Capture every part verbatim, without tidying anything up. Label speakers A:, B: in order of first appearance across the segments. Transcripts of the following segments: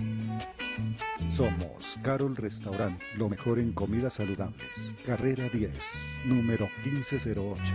A: Somos Carol Restaurant, lo mejor en comidas saludables. Carrera diez, número quince cero ocho.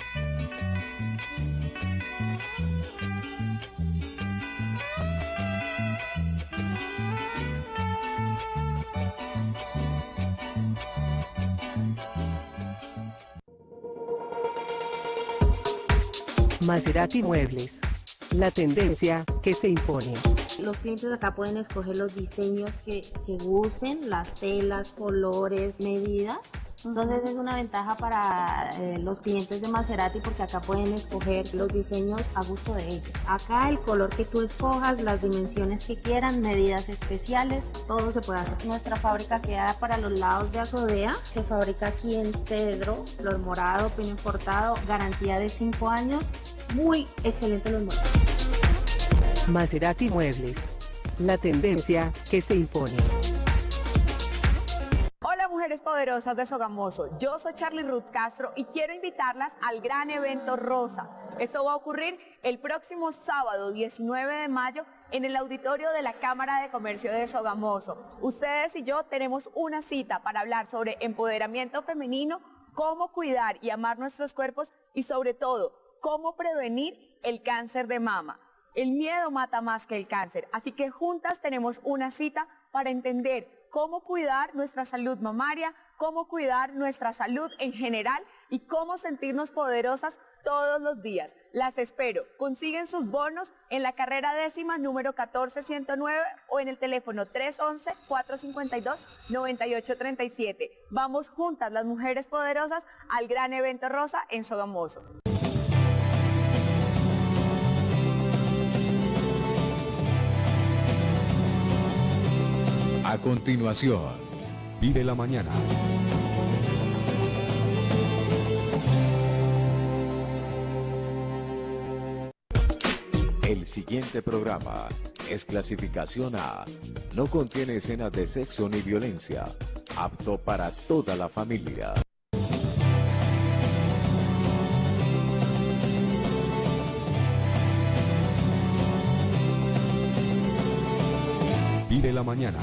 B: Maserati Muebles. La tendencia que se impone.
C: Los clientes acá pueden escoger los diseños que, que gusten, las telas, colores, medidas. Entonces es una ventaja para eh, los clientes de Maserati porque acá pueden escoger los diseños a gusto de ellos. Acá el color que tú escojas, las dimensiones que quieran, medidas especiales, todo se puede hacer. Nuestra fábrica queda para los lados de Azodea. Se fabrica aquí en cedro, flor morado, pino importado, garantía de cinco años. Muy excelente los muebles.
B: Maserati Muebles. La tendencia que se impone.
D: Hola mujeres poderosas de Sogamoso, yo soy Charly Ruth Castro y quiero invitarlas al gran evento Rosa. Esto va a ocurrir el próximo sábado diecinueve de mayo en el auditorio de la Cámara de Comercio de Sogamoso. Ustedes y yo tenemos una cita para hablar sobre empoderamiento femenino, cómo cuidar y amar nuestros cuerpos y sobre todo, cómo prevenir el cáncer de mama. El miedo mata más que el cáncer, así que juntas tenemos una cita para entender cómo cuidar nuestra salud mamaria, cómo cuidar nuestra salud en general y cómo sentirnos poderosas todos los días. Las espero. Consiguen sus bonos en la carrera décima número catorce ciento nueve o en el teléfono tres once, cuatro cincuenta y dos, noventa y ocho treinta y siete. Vamos juntas las mujeres poderosas al gran evento Rosa en Sogamoso.
E: A continuación, Vive la Mañana. El siguiente programa es clasificación A. No contiene escenas de sexo ni violencia. Apto para toda la familia. Vive la Mañana.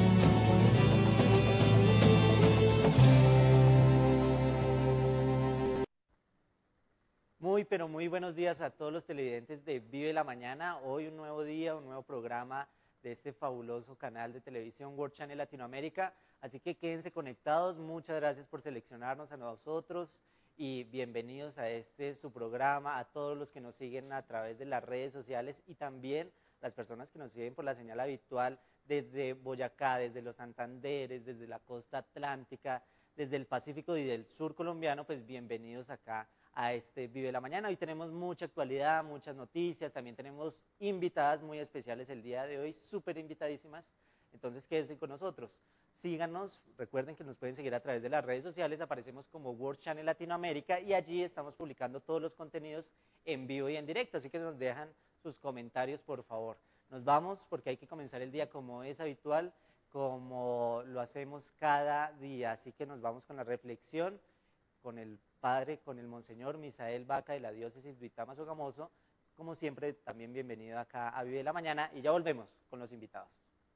F: Muy, pero muy buenos días a todos los televidentes de Vive la Mañana. Hoy un nuevo día, un nuevo programa de este fabuloso canal de televisión World Channel Latinoamérica. Así que quédense conectados. Muchas gracias por seleccionarnos a nosotros y bienvenidos a este su programa, a todos los que nos siguen a través de las redes sociales y también las personas que nos siguen por la señal habitual desde Boyacá, desde los Santanderes, desde la costa atlántica, desde el Pacífico y del sur colombiano, pues bienvenidos acá a este Vive la Mañana. Hoy tenemos mucha actualidad, muchas noticias, también tenemos invitadas muy especiales el día de hoy, súper invitadísimas, entonces quédense con nosotros. Síganos, recuerden que nos pueden seguir a través de las redes sociales, aparecemos como World Channel Latinoamérica y allí estamos publicando todos los contenidos en vivo y en directo, así que nos dejan sus comentarios por favor. Nos vamos porque hay que comenzar el día como es habitual, como lo hacemos cada día, así que nos vamos con la reflexión, con el Padre, con el Monseñor Misael Vaca de la Diócesis Duitama Sogamoso. Como siempre, también bienvenido acá a Vive la Mañana y ya volvemos con los invitados.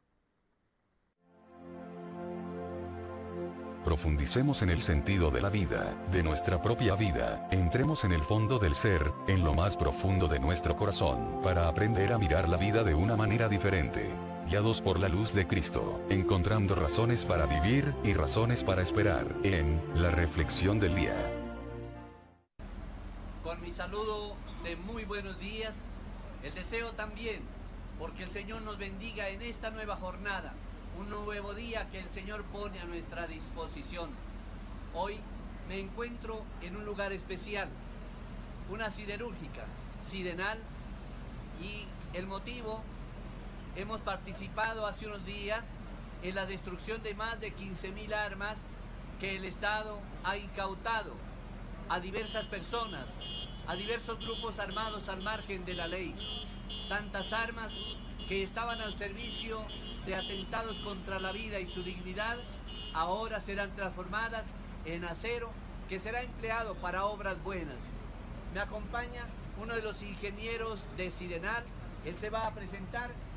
G: Profundicemos en el sentido de la vida, de nuestra propia vida, entremos en el fondo del ser, en lo más profundo de nuestro corazón, para aprender a mirar la vida de una manera diferente. Guiados por la luz de Cristo, encontrando razones para vivir y razones para esperar, en La Reflexión del Día.
H: Con mi saludo de muy buenos días, el deseo también, porque el Señor nos bendiga en esta nueva jornada, un nuevo día que el Señor pone a nuestra disposición. Hoy me encuentro en un lugar especial, una siderúrgica, Sidenal, y el motivo, hemos participado hace unos días en la destrucción de más de quince mil armas que el Estado ha incautado a diversas personas, a diversos grupos armados al margen de la ley. Tantas armas que estaban al servicio de atentados contra la vida y su dignidad, ahora serán transformadas en acero que será empleado para obras buenas. Me acompaña uno de los ingenieros de Sidenal, él se va a presentar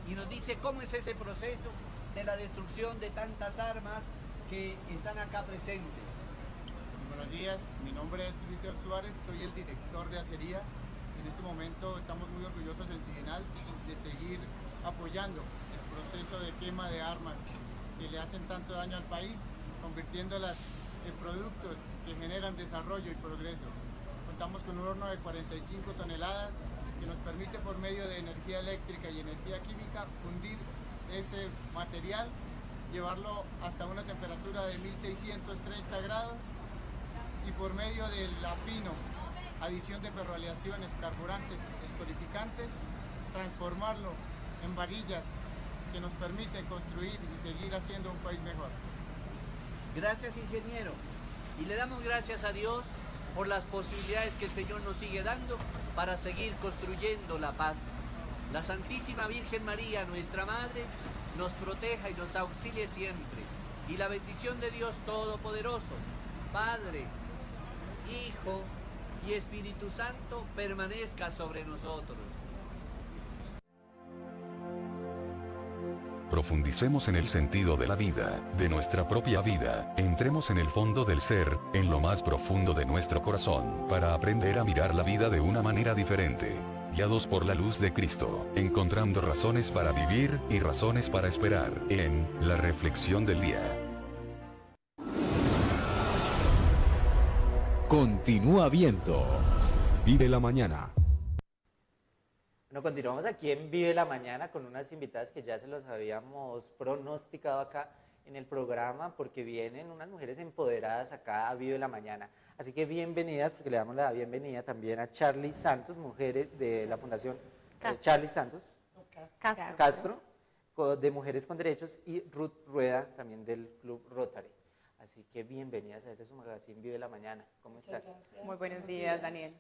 H: y nos dice cómo es ese proceso de la destrucción de tantas armas que están acá presentes.
I: Buenos días, mi nombre es Luis Er Suárez, soy el director de acería. En este momento estamos muy orgullosos en Sigenal de seguir apoyando el proceso de quema de armas que le hacen tanto daño al país, convirtiéndolas en productos que generan desarrollo y progreso. Contamos con un horno de cuarenta y cinco toneladas que nos permite por medio de energía eléctrica y energía química fundir ese material, llevarlo hasta una temperatura de mil seiscientos treinta grados y por medio del afino, adición de ferroaleaciones, carburantes, escorificantes, transformarlo en varillas que nos permiten construir y seguir haciendo un país mejor.
H: Gracias, ingeniero. Y le damos gracias a Dios por las posibilidades que el Señor nos sigue dando para seguir construyendo la paz. La Santísima Virgen María, nuestra Madre, nos proteja y nos auxilie siempre. Y la bendición de Dios Todopoderoso, Padre, Hijo y Espíritu Santo, permanezca sobre nosotros.
G: Profundicemos en el sentido de la vida, de nuestra propia vida, entremos en el fondo del ser, en lo más profundo de nuestro corazón, para aprender a mirar la vida de una manera diferente. Guiados por la luz de Cristo, encontrando razones para vivir y razones para esperar, en la reflexión del día.
E: Continúa viendo Vive la Mañana.
F: Bueno, continuamos aquí en Vive la Mañana con unas invitadas que ya se los habíamos pronosticado acá en el programa, porque vienen unas mujeres empoderadas acá a Vive la Mañana. Así que bienvenidas, porque le damos la bienvenida también a Charly Santos, mujeres de la Fundación eh, Charly Santos
C: Castro.
F: Castro, de Mujeres con Derechos, y Ruth Rueda, también del Club Rotary. Así que bienvenidas a este su magazine Vive la Mañana. ¿Cómo están?
D: Muy buenos días, Daniel.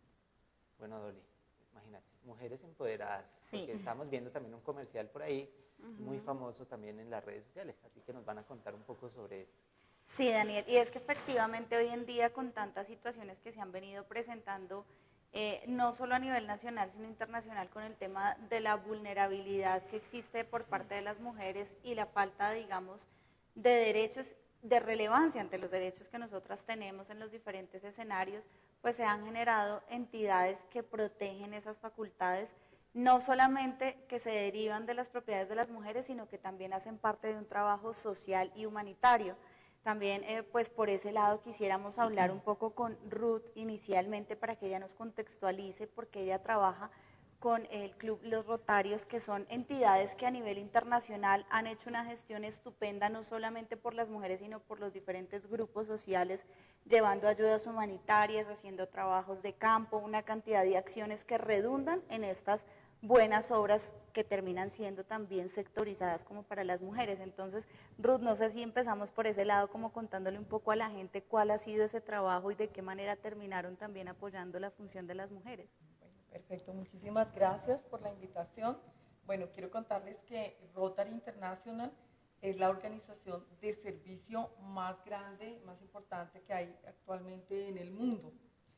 F: Bueno, Dolly, imagínate, mujeres empoderadas,
C: Sí.
F: porque estamos viendo también un comercial por ahí, uh-huh, muy famoso también en las redes sociales, así que nos van a contar un poco sobre esto.
J: Sí, Daniel, y es que efectivamente hoy en día con tantas situaciones que se han venido presentando, eh, no solo a nivel nacional, sino internacional, con el tema de la vulnerabilidad que existe por parte de las mujeres y la falta, digamos, de derechos, de relevancia ante los derechos que nosotras tenemos en los diferentes escenarios, pues se han generado entidades que protegen esas facultades, no solamente que se derivan de las propiedades de las mujeres, sino que también hacen parte de un trabajo social y humanitario. También, eh, pues por ese lado quisiéramos hablar un poco con Ruth inicialmente para que ella nos contextualice, porque ella trabaja con el Club Los Rotarios, que son entidades que a nivel internacional han hecho una gestión estupenda, no solamente por las mujeres, sino por los diferentes grupos sociales, llevando ayudas humanitarias, haciendo trabajos de campo, una cantidad de acciones que redundan en estas buenas obras que terminan siendo también sectorizadas como para las mujeres. Entonces, Ruth, no sé si empezamos por ese lado, como contándole un poco a la gente cuál ha sido ese trabajo y de qué manera terminaron también apoyando la función de las mujeres.
K: Bueno, perfecto, muchísimas gracias por la invitación. Bueno, quiero contarles que Rotary International es la organización de servicio más grande, más importante que hay actualmente en el mundo.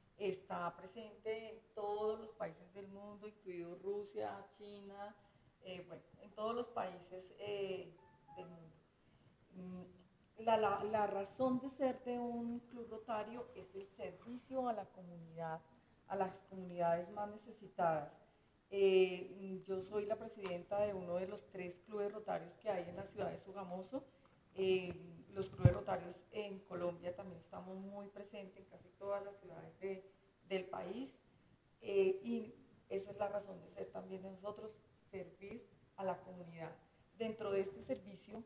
K: Está presente en todos los países del mundo, incluido Rusia, China, eh, bueno, en todos los países eh, del mundo. La, la, la razón de ser de un club rotario es el servicio a la comunidad, a las comunidades más necesitadas. Eh, yo soy la presidenta de uno de los tres clubes rotarios que hay en la ciudad de Sogamoso. Eh, los clubes rotarios en Colombia también estamos muy presentes en casi todas las ciudades de, del país, eh, y esa es la razón de ser también de nosotros, servir a la comunidad. Dentro de este servicio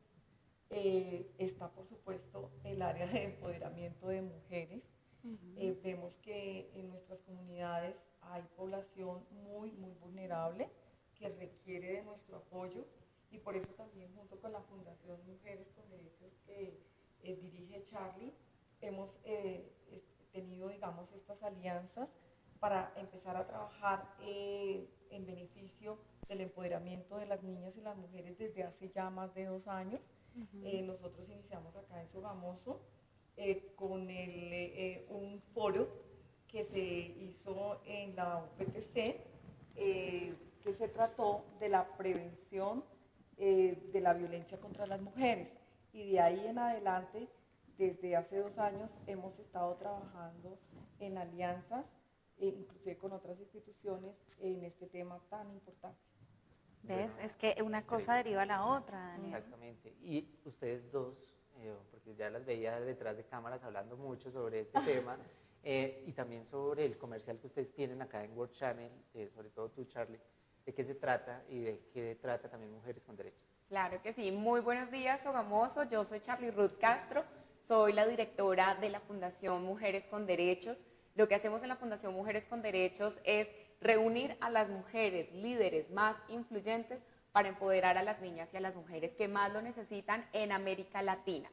K: eh, está, por supuesto, el área de empoderamiento de mujeres. Uh-huh. eh, vemos que en nuestras comunidades hay población muy, muy vulnerable que requiere de nuestro apoyo, y por eso también junto con la Fundación Mujeres con Derechos que eh, dirige Charly, hemos eh, tenido, digamos, estas alianzas para empezar a trabajar eh, en beneficio del empoderamiento de las niñas y las mujeres desde hace ya más de dos años. Uh-huh. eh, nosotros iniciamos acá en Sogamoso eh, con el, eh, un foro que se hizo en la U P T C, eh, que se trató de la prevención eh, de la violencia contra las mujeres. Y de ahí en adelante, desde hace dos años, hemos estado trabajando en alianzas, e inclusive con otras instituciones, en este tema tan importante.
J: ¿Ves? Es que una cosa deriva a la otra, Daniel.
F: Exactamente. Y ustedes dos, eh, porque ya las veía detrás de cámaras hablando mucho sobre este tema, eh, y también sobre el comercial que ustedes tienen acá en World Channel, eh, sobre todo tú, Charlie, de qué se trata y de qué trata también Mujeres con Derechos.
L: Claro que sí. Muy buenos días, Sogamoso. Yo soy Charlie Ruth Castro, soy la directora de la Fundación Mujeres con Derechos. Lo que hacemos en la Fundación Mujeres con Derechos es reunir a las mujeres líderes más influyentes para empoderar a las niñas y a las mujeres que más lo necesitan en América Latina.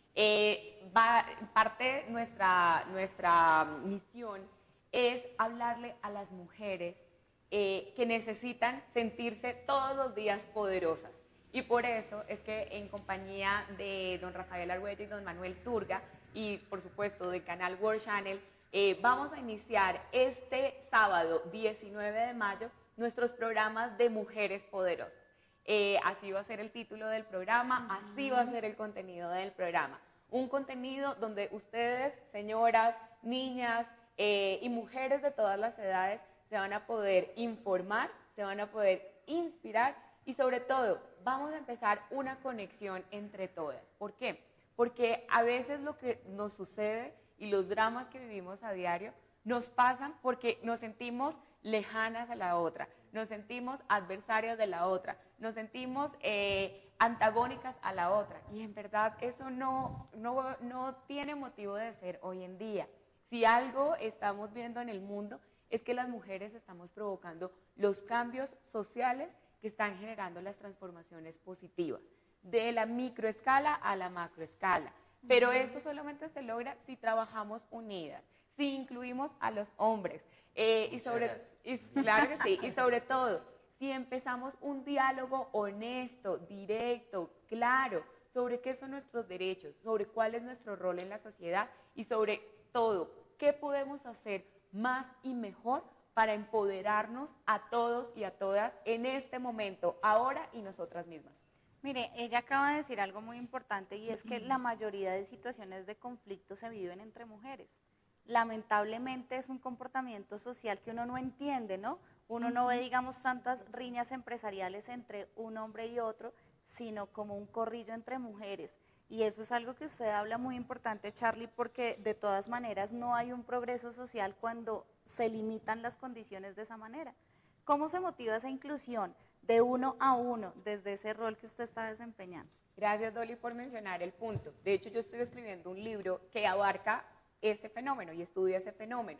L: Eh, va, parte de nuestra, nuestra misión es hablarle a las mujeres eh, que necesitan sentirse todos los días poderosas. Y por eso es que en compañía de don Rafael Arguello y don Manuel Turga, y por supuesto del canal World Channel, Eh, vamos a iniciar este sábado diecinueve de mayo nuestros programas de Mujeres Poderosas. Eh, así va a ser el título del programa, así va a ser el contenido del programa. Un contenido donde ustedes, señoras, niñas eh, y mujeres de todas las edades se van a poder informar, se van a poder inspirar y sobre todo vamos a empezar una conexión entre todas. ¿Por qué? Porque a veces lo que nos sucede y los dramas que vivimos a diario nos pasan porque nos sentimos lejanas a la otra, nos sentimos adversarias de la otra, nos sentimos eh, antagónicas a la otra y en verdad eso no, no, no tiene motivo de ser hoy en día. Si algo estamos viendo en el mundo es que las mujeres estamos provocando los cambios sociales que están generando las transformaciones positivas, de la microescala a la macroescala. Pero eso solamente se logra si trabajamos unidas, si incluimos a los hombres eh, y, sobre, y, claro que sí, y sobre todo si empezamos un diálogo honesto, directo, claro, sobre qué son nuestros derechos, sobre cuál es nuestro rol en la sociedad y sobre todo qué podemos hacer más y mejor para empoderarnos a todos y a todas en este momento, ahora y nosotras mismas.
J: Mire, ella acaba de decir algo muy importante y es que la mayoría de situaciones de conflicto se viven entre mujeres. Lamentablemente es un comportamiento social que uno no entiende, ¿no? Uno no ve, digamos, tantas riñas empresariales entre un hombre y otro, sino como un corrillo entre mujeres. Y eso es algo que usted habla muy importante, Charlie, porque de todas maneras no hay un progreso social cuando se limitan las condiciones de esa manera. ¿Cómo se motiva esa inclusión de uno a uno desde ese rol que usted está desempeñando?
L: Gracias, Dolly, por mencionar el punto. De hecho, yo estoy escribiendo un libro que abarca ese fenómeno y estudia ese fenómeno.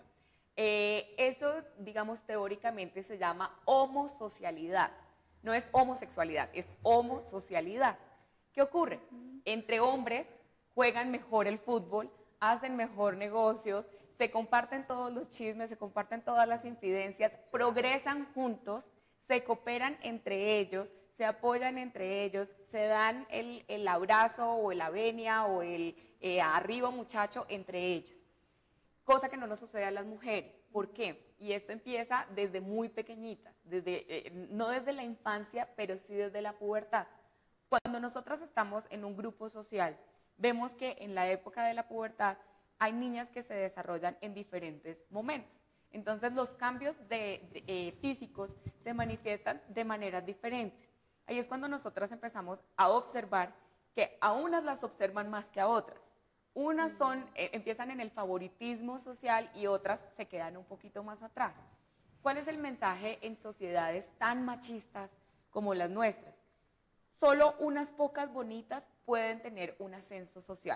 L: Eh, eso, digamos, teóricamente se llama homosocialidad. No es homosexualidad, es homosocialidad. ¿Qué ocurre? Entre hombres juegan mejor el fútbol, hacen mejor negocios, se comparten todos los chismes, se comparten todas las infidencias, progresan juntos, se cooperan entre ellos, se apoyan entre ellos, se dan el, el abrazo o la venia o el eh, arriba muchacho entre ellos. Cosa que no nos sucede a las mujeres. ¿Por qué? Y esto empieza desde muy pequeñitas, desde, eh, no desde la infancia, pero sí desde la pubertad. Cuando nosotras estamos en un grupo social, vemos que en la época de la pubertad hay niñas que se desarrollan en diferentes momentos. Entonces los cambios de, de, eh, físicos se manifiestan de maneras diferentes. Ahí es cuando nosotras empezamos a observar que a unas las observan más que a otras. Unas son, eh, empiezan en el favoritismo social y otras se quedan un poquito más atrás. ¿Cuál es el mensaje en sociedades tan machistas como las nuestras? Solo unas pocas bonitas pueden tener un ascenso social.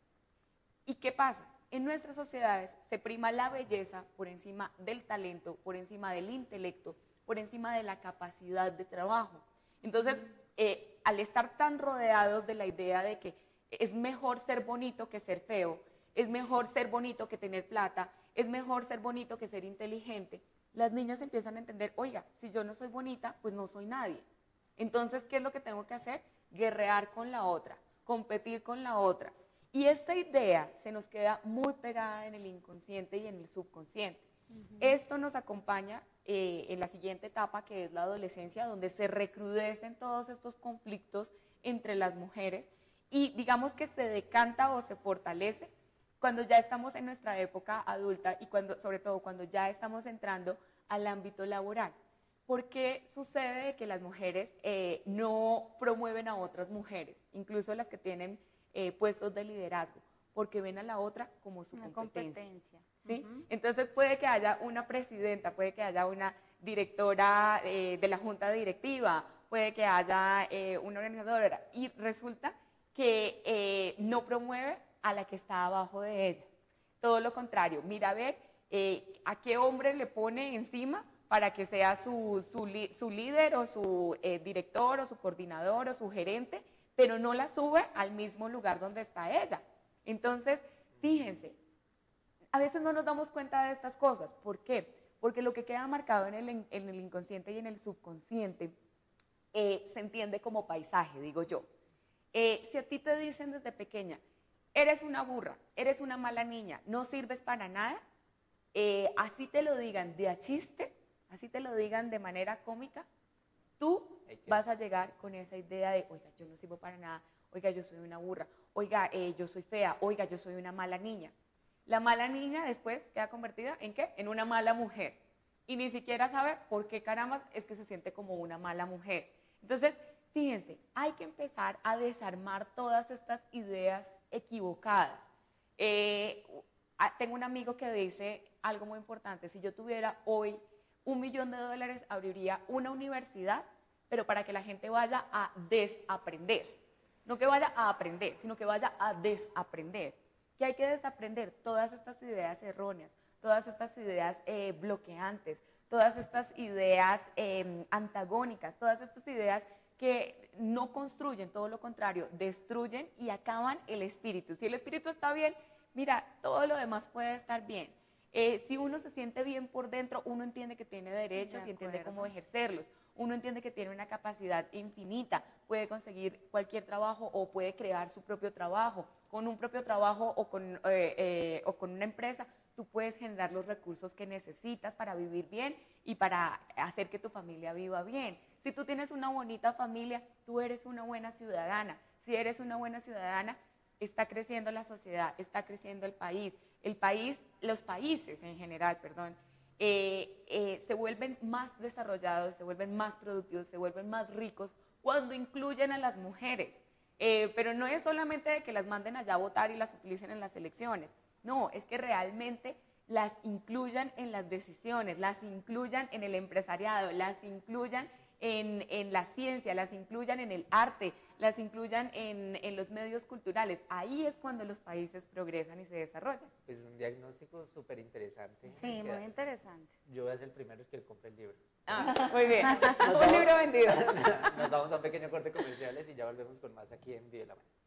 L: ¿Y qué pasa? En nuestras sociedades se prima la belleza por encima del talento, por encima del intelecto, por encima de la capacidad de trabajo. Entonces, eh, al estar tan rodeados de la idea de que es mejor ser bonito que ser feo, es mejor ser bonito que tener plata, es mejor ser bonito que ser inteligente, las niñas empiezan a entender, oiga, si yo no soy bonita, pues no soy nadie. Entonces, ¿qué es lo que tengo que hacer? Guerrear con la otra, competir con la otra. Y esta idea se nos queda muy pegada en el inconsciente y en el subconsciente. Uh-huh. Esto nos acompaña eh, en la siguiente etapa, que es la adolescencia, donde se recrudecen todos estos conflictos entre las mujeres y digamos que se decanta o se fortalece cuando ya estamos en nuestra época adulta y cuando, sobre todo cuando ya estamos entrando al ámbito laboral. ¿Por qué sucede que las mujeres eh, no promueven a otras mujeres, incluso las que tienen eh, puestos de liderazgo? Porque ven a la otra como su
J: una
L: competencia.
J: competencia.
L: ¿Sí?
J: Uh-huh.
L: Entonces puede que haya una presidenta, puede que haya una directora eh, de la junta directiva, puede que haya eh, una organizadora, y resulta que eh, no promueve a la que está abajo de ella. Todo lo contrario, mira a ver eh, a qué hombre le pone encima para que sea su, su, su líder o su eh, director o su coordinador o su gerente, pero no la sube al mismo lugar donde está ella. Entonces, fíjense, a veces no nos damos cuenta de estas cosas. ¿Por qué? Porque lo que queda marcado en el, en el inconsciente y en el subconsciente eh, se entiende como paisaje, digo yo. Eh, si a ti te dicen desde pequeña, eres una burra, eres una mala niña, no sirves para nada, eh, así te lo digan de a chiste, así te lo digan de manera cómica, tú vas a llegar con esa idea de, oiga, yo no sirvo para nada, oiga, yo soy una burra, oiga, eh, yo soy fea, oiga, yo soy una mala niña. La mala niña después queda convertida ¿en qué? En una mala mujer. Y ni siquiera sabe por qué carambas es que se siente como una mala mujer. Entonces, fíjense, hay que empezar a desarmar todas estas ideas equivocadas. Eh, tengo un amigo que dice algo muy importante: si yo tuviera hoy un millón de dólares, abriría una universidad, pero para que la gente vaya a desaprender. No que vaya a aprender, sino que vaya a desaprender. Que hay que desaprender todas estas ideas erróneas, todas estas ideas eh, bloqueantes, todas estas ideas eh, antagónicas, todas estas ideas que no construyen, todo lo contrario, destruyen y acaban el espíritu. Si el espíritu está bien, mira, todo lo demás puede estar bien. Eh, si uno se siente bien por dentro, uno entiende que tiene derechos
J: De
L: y entiende
J: acuerdo.
L: cómo ejercerlos. Uno entiende que tiene una capacidad infinita, puede conseguir cualquier trabajo o puede crear su propio trabajo. Con un propio trabajo o con, eh, eh, o con una empresa, tú puedes generar los recursos que necesitas para vivir bien y para hacer que tu familia viva bien. Si tú tienes una bonita familia, tú eres una buena ciudadana. Si eres una buena ciudadana, está creciendo la sociedad, está creciendo el país. El país, los países en general, perdón, eh, eh, se vuelven más desarrollados, se vuelven más productivos, se vuelven más ricos cuando incluyen a las mujeres. Eh, pero no es solamente de que las manden allá a votar y las utilicen en las elecciones. No, es que realmente las incluyan en las decisiones, las incluyan en el empresariado, las incluyan en, en la ciencia, las incluyan en el arte, las incluyan en, en los medios culturales. Ahí es cuando los países progresan y se desarrollan.
F: Pues un diagnóstico súper interesante.
J: Sí, muy interesante.
F: Yo voy a ser el primero que compre el libro.
L: Ah, muy bien.
F: Nos
L: Un
F: vamos-
L: libro vendido.
F: Nos vamos a un pequeño corte comerciales y ya volvemos con más aquí en Vive la Mañana.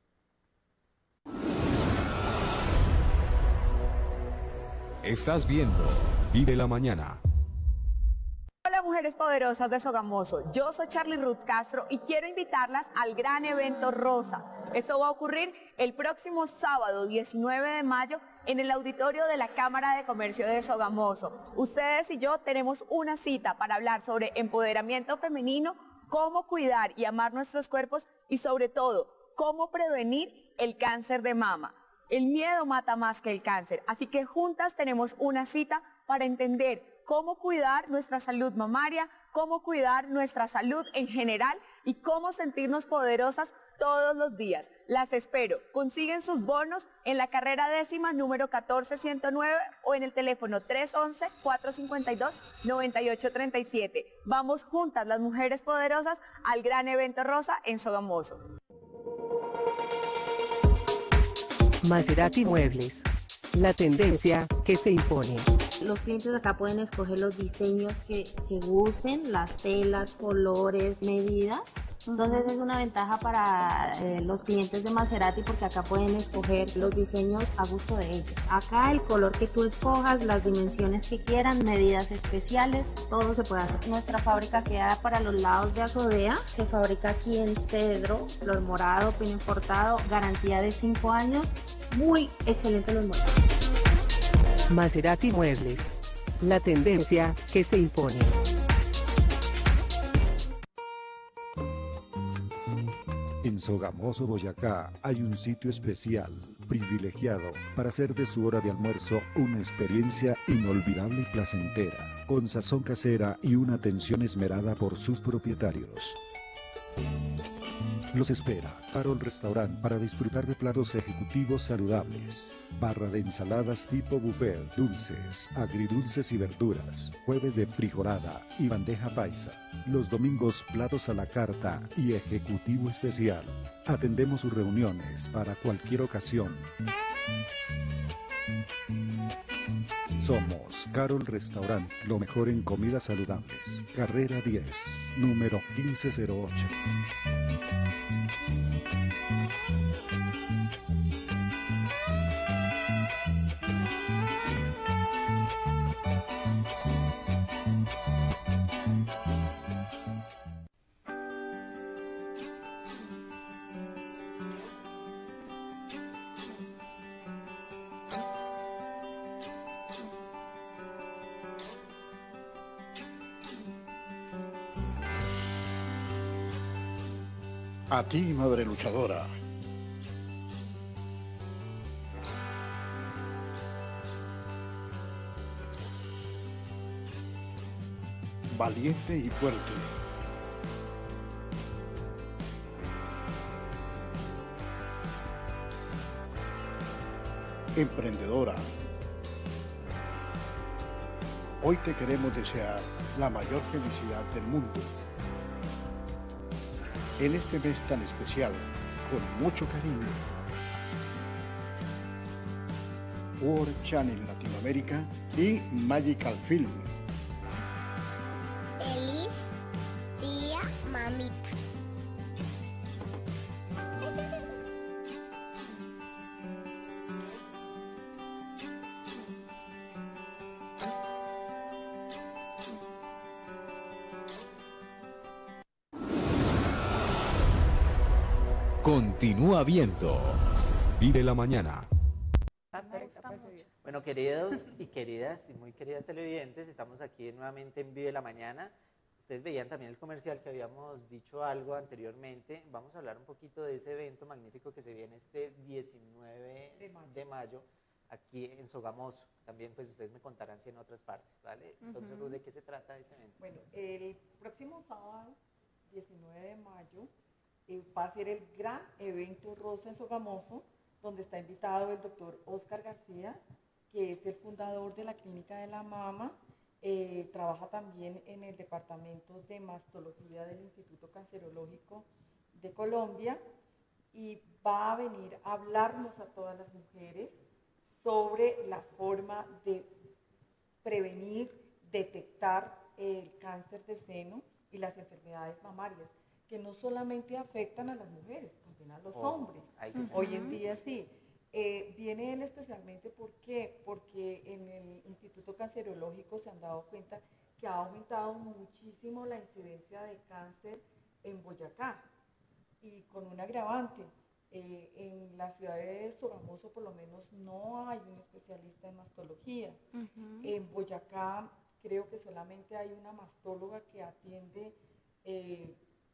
E: Estás viendo Vive la Mañana.
D: Hola mujeres poderosas de Sogamoso, yo soy Charly Ruth Castro y quiero invitarlas al gran evento Rosa. Esto va a ocurrir el próximo sábado diecinueve de mayo en el auditorio de la Cámara de Comercio de Sogamoso. Ustedes y yo tenemos una cita para hablar sobre empoderamiento femenino, cómo cuidar y amar nuestros cuerpos y sobre todo, cómo prevenir el cáncer de mama. El miedo mata más que el cáncer, así que juntas tenemos una cita para entender cómo cuidar nuestra salud mamaria, cómo cuidar nuestra salud en general y cómo sentirnos poderosas todos los días. Las espero. Consiguen sus bonos en la carrera décima número catorce ciento nueve o en el teléfono tres once, cuatro cincuenta y dos, noventa y ocho treinta y siete. Vamos juntas las mujeres poderosas al gran evento Rosa en Sogamoso.
B: Maserati Muebles. La tendencia que se impone.
C: Los clientes acá pueden escoger los diseños que, que gusten, las telas, colores, medidas. Entonces es una ventaja para eh, los clientes de Maserati porque acá pueden escoger los diseños a gusto de ellos. Acá el color que tú escojas, las dimensiones que quieran, medidas especiales, todo se puede hacer. Nuestra fábrica queda para los lados de Azodea. Se fabrica aquí en cedro, flor morado, pino importado, garantía de cinco años. Muy excelente los muebles.
B: Maserati Muebles. La tendencia que se impone.
A: En Sogamoso, Boyacá, hay un sitio especial, privilegiado, para hacer de su hora de almuerzo una experiencia inolvidable y placentera, con sazón casera y una atención esmerada por sus propietarios. Los espera Carol Restaurant para disfrutar de platos ejecutivos saludables. Barra de ensaladas tipo buffet, dulces, agridulces y verduras, jueves de frijolada y bandeja paisa. Los domingos platos a la carta y ejecutivo especial. Atendemos sus reuniones para cualquier ocasión. Somos Carol Restaurant, lo mejor en comidas saludables. Carrera diez, número quince cero ocho.
M: A ti, madre luchadora. Valiente y fuerte. Emprendedora. Hoy te queremos desear la mayor felicidad del mundo. En este mes tan especial, con mucho cariño. World Channel Latinoamérica y Magical Film.
N: Feliz día, mamita.
E: Continúa viendo Vive la Mañana.
F: Bueno, queridos y queridas y muy queridas televidentes, estamos aquí nuevamente en Vive la Mañana. Ustedes veían también el comercial que habíamos dicho algo anteriormente. Vamos a hablar un poquito de ese evento magnífico que se viene este diecinueve de mayo aquí en Sogamoso. También pues ustedes me contarán si en otras partes, ¿vale? Entonces,
K: Uh-huh.
F: ¿de qué se trata ese evento?
K: Bueno, el próximo sábado, diecinueve de mayo, eh, va a ser el gran evento Rosa en Sogamoso, donde está invitado el doctor Oscar García, que es el fundador de la Clínica de la Mama. Eh, trabaja también en el Departamento de Mastología del Instituto Cancerológico de Colombia, y va a venir a hablarnos a todas las mujeres sobre la forma de prevenir, detectar el cáncer de seno y las enfermedades mamarias, que no solamente afectan a las mujeres, también a los
F: Oh,
K: hombres.
F: hay que-
K: Hoy en día sí. Eh, viene él especialmente ¿por qué? Porque en el Instituto Cancerológico se han dado cuenta que ha aumentado muchísimo la incidencia de cáncer en Boyacá, y con un agravante. Eh, en la ciudad de Sogamoso por lo menos no hay un especialista en mastología.
J: Ujú.
K: En Boyacá creo que solamente hay una mastóloga que atiende eh,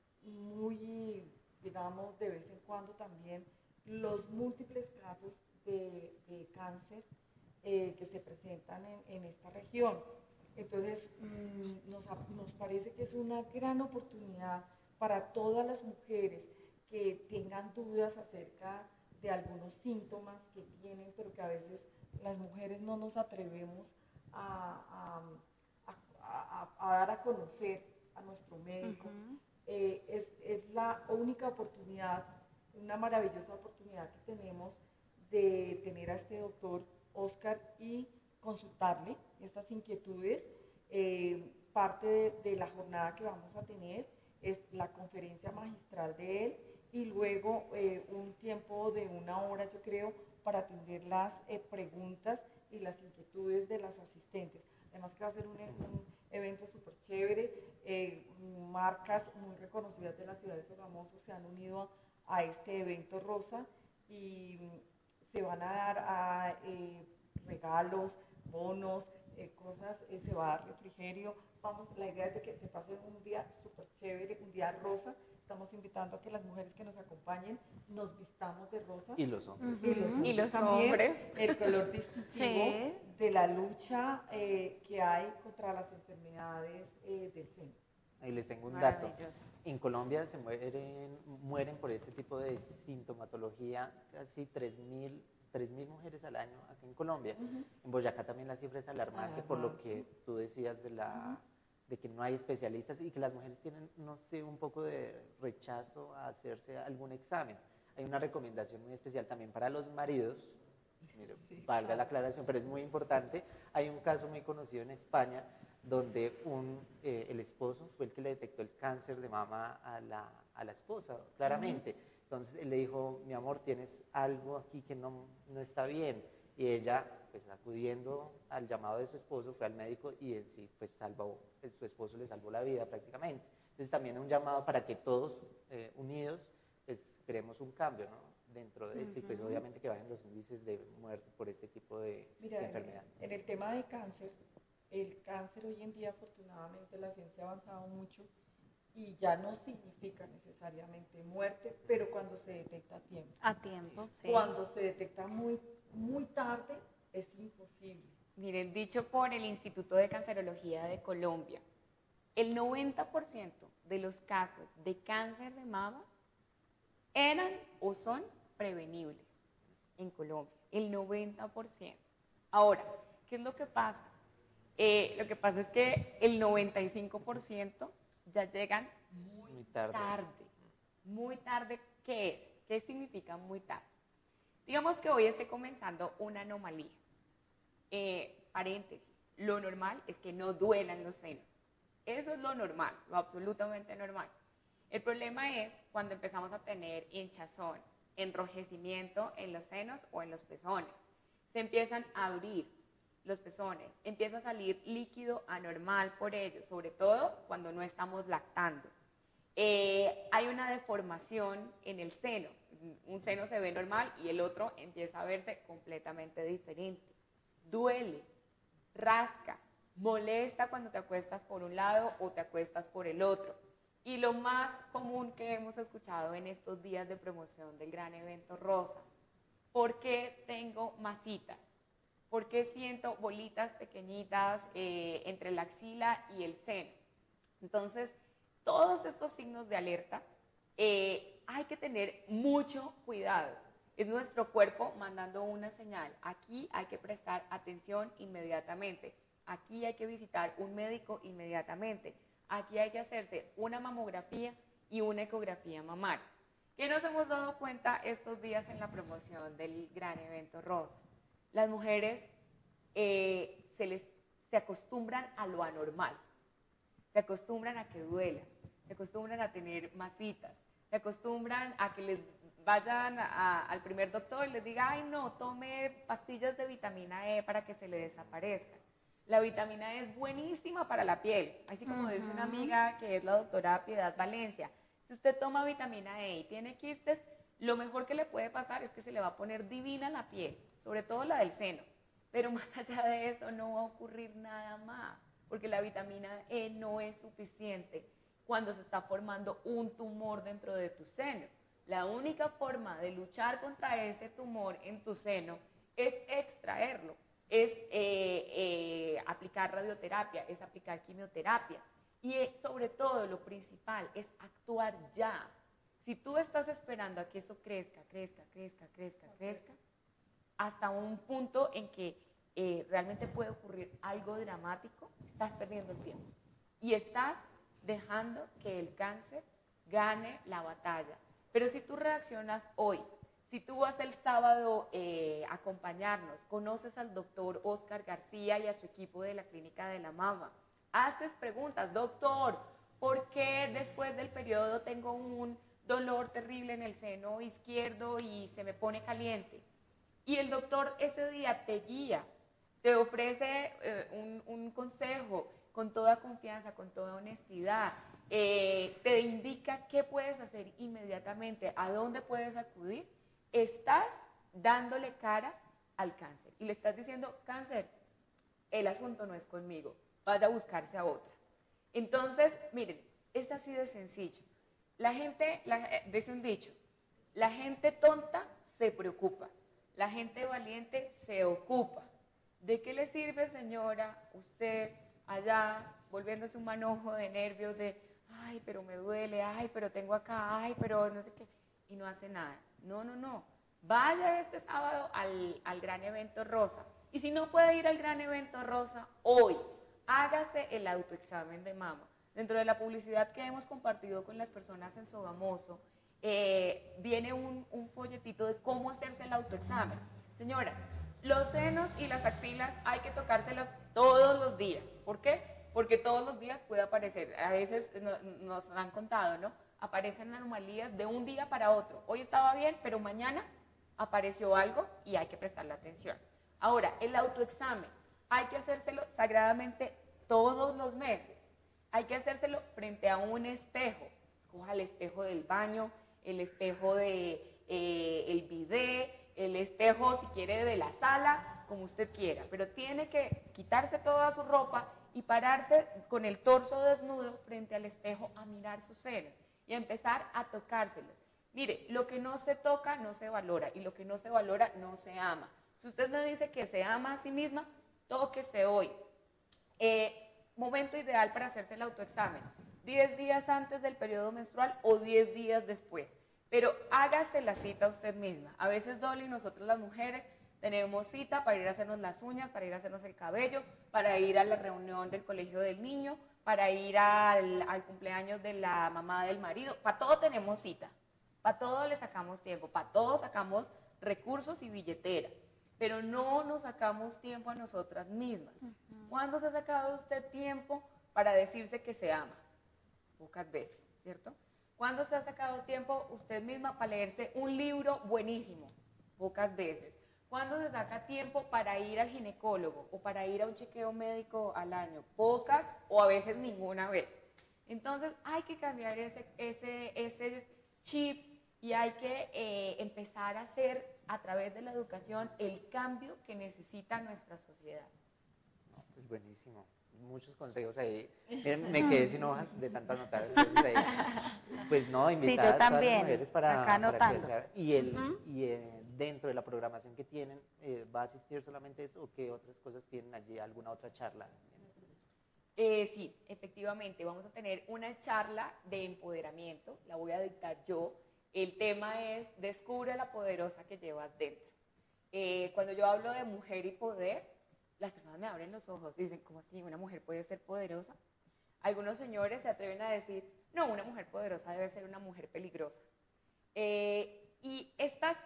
K: muy, digamos, de vez en cuando también los múltiples casos de, de cáncer eh, que se presentan en, en esta región. Entonces, mmm, nos, nos parece que es una gran oportunidad para todas las mujeres que tengan dudas acerca de algunos síntomas que tienen, pero que a veces las mujeres no nos atrevemos a, a, a, a, a dar a conocer a nuestro médico.
J: Ujú.
K: Eh, es, es la única oportunidad, una maravillosa oportunidad que tenemos de tener a este doctor Oscar y consultarle estas inquietudes. Eh, parte de, de la jornada que vamos a tener es la conferencia magistral de él, y luego eh, un tiempo de una hora, yo creo, para atender las eh, preguntas y las inquietudes de las asistentes. Además que va a ser un, un evento súper chévere. Eh, marcas muy reconocidas de la ciudad de Sogamoso se han unido a este evento Rosa, y se van a dar a, eh, regalos, bonos, eh, cosas, eh, se va a dar refrigerio. Vamos, la idea es de que se pase un día súper chévere, un día rosa. Estamos invitando a que las mujeres que nos acompañen nos vistamos de rosa.
F: Y los hombres.
K: Uh-huh. Y los hombres,
L: y los
K: también,
L: hombres.
K: El color distintivo sí. de la lucha eh, que hay contra las enfermedades eh, del seno.
F: Ahí les tengo un dato. En Colombia se mueren, mueren por este tipo de sintomatología casi tres mil mujeres al año acá en Colombia. Uh-huh. En Boyacá también la cifra es alarmante, por lo que tú decías de la... Uh-huh. de que no hay especialistas y que las mujeres tienen, no sé, un poco de rechazo a hacerse algún examen. Hay una recomendación muy especial también para los maridos, mire, sí, valga claro. la aclaración, pero es muy importante. Hay un caso muy conocido en España donde un, eh, el esposo fue el que le detectó el cáncer de mama a la, a la esposa, claramente. Uh-huh. Entonces él le dijo, mi amor, tienes algo aquí que no, no está bien. Y ella, pues acudiendo al llamado de su esposo, fue al médico y en sí, pues salvó, su esposo le salvó la vida prácticamente. Entonces también un llamado para que todos eh, unidos, pues creemos un cambio, ¿no? Dentro de esto, uh-huh. y pues obviamente que bajen los índices de muerte por este tipo de,
K: Mira,
F: de enfermedad.
K: En, en el tema de cáncer, el cáncer hoy en día afortunadamente la ciencia ha avanzado mucho y ya no significa necesariamente muerte, pero cuando se detecta a tiempo.
C: A tiempo, sí.
K: Cuando se detecta muy, muy tarde, es imposible.
L: Miren, dicho por el Instituto de Cancerología de Colombia, el noventa por ciento de los casos de cáncer de mama eran o son prevenibles en Colombia, el noventa por ciento. Ahora, ¿qué es lo que pasa? Eh, lo que pasa es que el noventa y cinco por ciento ya llegan muy, muy tarde. tarde. Muy tarde, ¿qué es? ¿Qué significa muy tarde? Digamos que hoy esté comenzando una anomalía. Eh, paréntesis, lo normal es que no duelan los senos. Eso es lo normal, lo absolutamente normal. El problema es cuando empezamos a tener hinchazón, enrojecimiento en los senos o en los pezones. Se empiezan a abrir los pezones, empieza a salir líquido anormal por ellos, sobre todo cuando no estamos lactando. Eh, hay una deformación en el seno, un seno se ve normal y el otro empieza a verse completamente diferente. Duele, rasca, molesta cuando te acuestas por un lado o te acuestas por el otro. Y lo más común que hemos escuchado en estos días de promoción del gran evento rosa, ¿por qué tengo masitas? ¿Por qué siento bolitas pequeñitas eh, entre la axila y el seno? Entonces, todos estos signos de alerta eh, hay que tener mucho cuidado. Es nuestro cuerpo mandando una señal. Aquí hay que prestar atención inmediatamente. Aquí hay que visitar un médico inmediatamente. Aquí hay que hacerse una mamografía y una ecografía mamaria. ¿Qué nos hemos dado cuenta estos días en la promoción del gran evento rosa? Las mujeres eh, se, les, se acostumbran a lo anormal, se acostumbran a que duela, se acostumbran a tener masitas, se acostumbran a que les vayan a, al primer doctor y les diga, ay no, tome pastillas de vitamina E para que se le desaparezca. La vitamina E es buenísima para la piel, así como uh-huh. dice una amiga que es la doctora Piedad Valencia. Si usted toma vitamina E y tiene quistes, lo mejor que le puede pasar es que se le va a poner divina la piel, sobre todo la del seno. Pero más allá de eso no va a ocurrir nada más, porque la vitamina E no es suficiente cuando se está formando un tumor dentro de tu seno. La única forma de luchar contra ese tumor en tu seno es extraerlo. Es eh, eh, aplicar radioterapia, es aplicar quimioterapia y eh, sobre todo lo principal es actuar ya. Si tú estás esperando a que eso crezca, crezca, crezca, crezca, crezca, hasta un punto en que eh, realmente puede ocurrir algo dramático, estás perdiendo el tiempo y estás dejando que el cáncer gane la batalla. Pero si tú reaccionas hoy, si tú vas el sábado eh, a acompañarnos, conoces al doctor Oscar García y a su equipo de la Clínica de la Mama, haces preguntas, doctor, ¿por qué después del periodo tengo un dolor terrible en el seno izquierdo y se me pone caliente? Y el doctor ese día te guía, te ofrece eh, un, un consejo con toda confianza, con toda honestidad, eh, te indica qué puedes hacer inmediatamente, a dónde puedes acudir. Estás dándole cara al cáncer y le estás diciendo, cáncer, el asunto no es conmigo, vaya a buscarse a otra. Entonces, miren, es así de sencillo. La gente, la, dice un dicho, la gente tonta se preocupa, la gente valiente se ocupa. ¿De qué le sirve, señora, usted allá volviéndose un manojo de nervios de, ay, pero me duele, ay, pero tengo acá, ay, pero no sé qué, y no hace nada? No, no, no. Vaya este sábado al, al gran evento rosa. Y si no puede ir al gran evento rosa hoy, hágase el autoexamen de mama. Dentro de la publicidad que hemos compartido con las personas en Sogamoso, eh, viene un, un folletito de cómo hacerse el autoexamen. Señoras, los senos y las axilas hay que tocárselas todos los días. ¿Por qué? Porque todos los días puede aparecer, a veces no, nos han contado, ¿no? Aparecen anomalías de un día para otro. Hoy estaba bien, pero mañana apareció algo y hay que prestarle atención. Ahora, el autoexamen, hay que hacérselo sagradamente todos los meses. Hay que hacérselo frente a un espejo. Escoja el espejo del baño, el espejo del de, eh, bidet, el espejo, si quiere, de la sala, como usted quiera. Pero tiene que quitarse toda su ropa y pararse con el torso desnudo frente al espejo a mirar sus senos y a empezar a tocárselos. Mire, lo que no se toca no se valora y lo que no se valora no se ama. Si usted me dice que se ama a sí misma, tóquese hoy. Eh, momento ideal para hacerse el autoexamen, diez días antes del periodo menstrual o diez días después. Pero hágase la cita usted misma. A veces Dolly, nosotros las mujeres, tenemos cita para ir a hacernos las uñas, para ir a hacernos el cabello, para ir a la reunión del colegio del niño, para ir al, al cumpleaños de la mamá del marido. Para todo tenemos cita, para todo le sacamos tiempo, para todo sacamos recursos y billetera, pero no nos sacamos tiempo a nosotras mismas. Uh-huh. ¿Cuándo se ha sacado usted tiempo para decirse que se ama? Pocas veces, ¿cierto? ¿Cuándo se ha sacado tiempo usted misma para leerse un libro buenísimo? Pocas veces. ¿Cuándo se saca tiempo para ir al ginecólogo o para ir a un chequeo médico al año? Pocas o a veces ninguna vez. Entonces hay que cambiar ese, ese, ese chip y hay que eh, empezar a hacer a través de la educación el cambio que necesita nuestra sociedad.
F: No, pues buenísimo. Muchos consejos ahí. Miren, me quedé sin hojas de tanto anotar. Entonces, ahí, pues no, invitar
J: sí,
F: a todas las mujeres para,
J: acá
F: para que sea, y, el,
J: uh-huh.
F: y eh, dentro de la programación que tienen, eh, ¿va a asistir solamente eso o qué otras cosas tienen allí? ¿Alguna otra charla?
L: Eh, sí, efectivamente, vamos a tener una charla de empoderamiento, la voy a dictar yo. El tema es descubre la poderosa que llevas dentro. Eh, cuando yo hablo de mujer y poder, las personas me abren los ojos y dicen, ¿cómo así? ¿Una mujer puede ser poderosa? Algunos señores se atreven a decir, no, una mujer poderosa debe ser una mujer peligrosa. Eh, y estas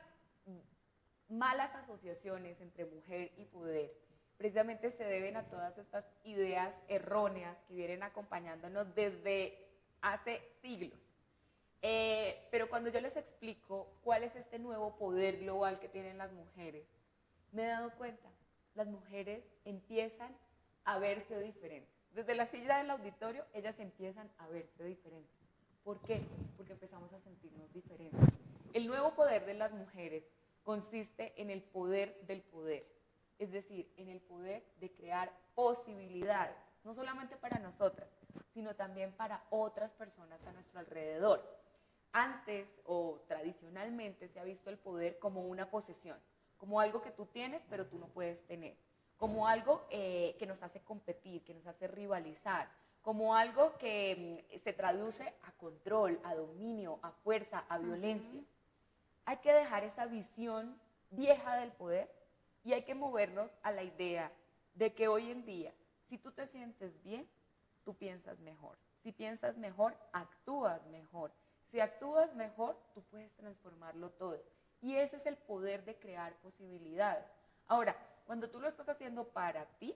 L: malas asociaciones entre mujer y poder precisamente se deben a todas estas ideas erróneas que vienen acompañándonos desde hace siglos. Eh, pero cuando yo les explico cuál es este nuevo poder global que tienen las mujeres, me he dado cuenta, las mujeres empiezan a verse diferentes. Desde la silla del auditorio, ellas empiezan a verse diferentes. ¿Por qué? Porque empezamos a sentirnos diferentes. El nuevo poder de las mujeres consiste en el poder del poder, es decir, en el poder de crear posibilidades, no solamente para nosotras, sino también para otras personas a nuestro alrededor. Antes o tradicionalmente se ha visto el poder como una posesión, como algo que tú tienes pero tú no puedes tener, como algo eh, que nos hace competir, que nos hace rivalizar, como algo que mm, se traduce a control, a dominio, a fuerza, a violencia. Uh-huh. Hay que dejar esa visión vieja del poder y hay que movernos a la idea de que hoy en día, si tú te sientes bien, tú piensas mejor. Si piensas mejor, actúas mejor. Si actúas mejor, tú puedes transformarlo todo. Y ese es el poder de crear posibilidades. Ahora, cuando tú lo estás haciendo para ti,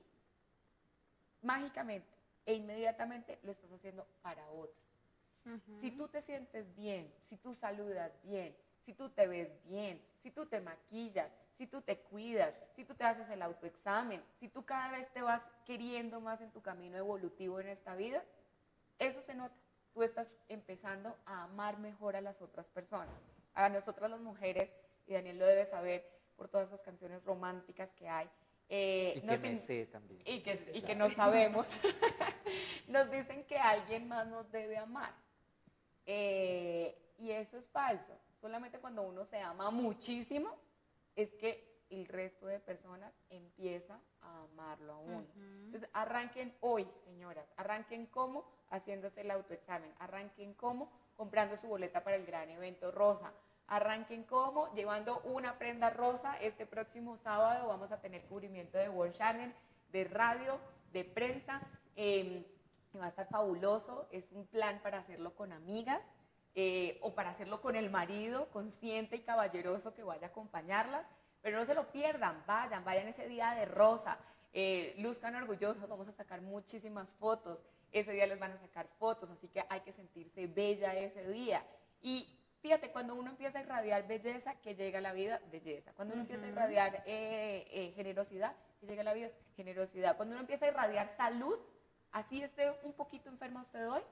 L: mágicamente e inmediatamente lo estás haciendo para otros. Uh-huh. Si tú te sientes bien, si tú saludas bien, si tú te ves bien, si tú te maquillas, si tú te cuidas, si tú te haces el autoexamen, si tú cada vez te vas queriendo más en tu camino evolutivo en esta vida, eso se nota. Tú estás empezando a amar mejor a las otras personas. A nosotras las mujeres, y Daniel lo debe saber por todas esas canciones románticas que hay, Eh,
F: y que
L: nos
F: me
L: in-
F: sé también.
L: Y que, y que no sabemos. Nos dicen que alguien más nos debe amar. Eh, y eso es falso. Solamente cuando uno se ama muchísimo es que el resto de personas empieza a amarlo a uno.
J: Ujú.
L: Entonces, arranquen hoy, señoras. Arranquen cómo, haciéndose el autoexamen. Arranquen cómo, comprando su boleta para el gran evento rosa. Arranquen cómo, llevando una prenda rosa. Este próximo sábado vamos a tener cubrimiento de World Channel, de radio, de prensa. Eh, y va a estar fabuloso. Es un plan para hacerlo con amigas. Eh, o para hacerlo con el marido, consciente y caballeroso que vaya a acompañarlas, pero no se lo pierdan, vayan, vayan ese día de rosa, eh, luzcan orgullosos, vamos a sacar muchísimas fotos, ese día les van a sacar fotos, así que hay que sentirse bella ese día. Y fíjate, cuando uno empieza a irradiar belleza, que llega a la vida, belleza. Cuando uno
J: Ujú.
L: empieza a irradiar eh, eh, generosidad, que llega a la vida, generosidad. Cuando uno empieza a irradiar salud, así esté un poquito enferma usted hoy,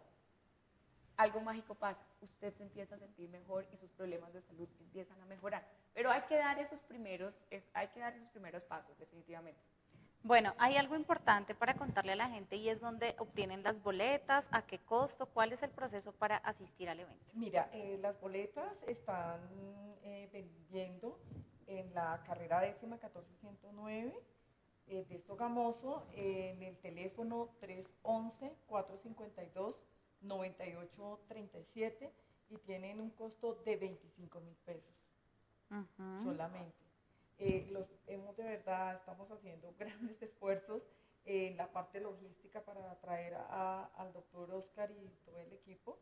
L: algo mágico pasa, usted se empieza a sentir mejor y sus problemas de salud empiezan a mejorar. Pero hay que dar esos primeros, es, hay que dar esos primeros pasos, definitivamente.
J: Bueno, hay algo importante para contarle a la gente y es dónde obtienen las boletas, a qué costo, cuál es el proceso para asistir al evento.
K: Mira, eh, las boletas están eh, vendiendo en la carrera décima catorce ciento nueve eh, de Sogamoso, eh, en el teléfono tres once, cuatro cincuenta y dos, noventa y ocho treinta y siete y tienen un costo de veinticinco mil pesos
J: Ujú.
K: solamente. Eh, los hemos de verdad, estamos haciendo grandes esfuerzos en la parte logística para traer a- al doctor Oscar y todo el equipo,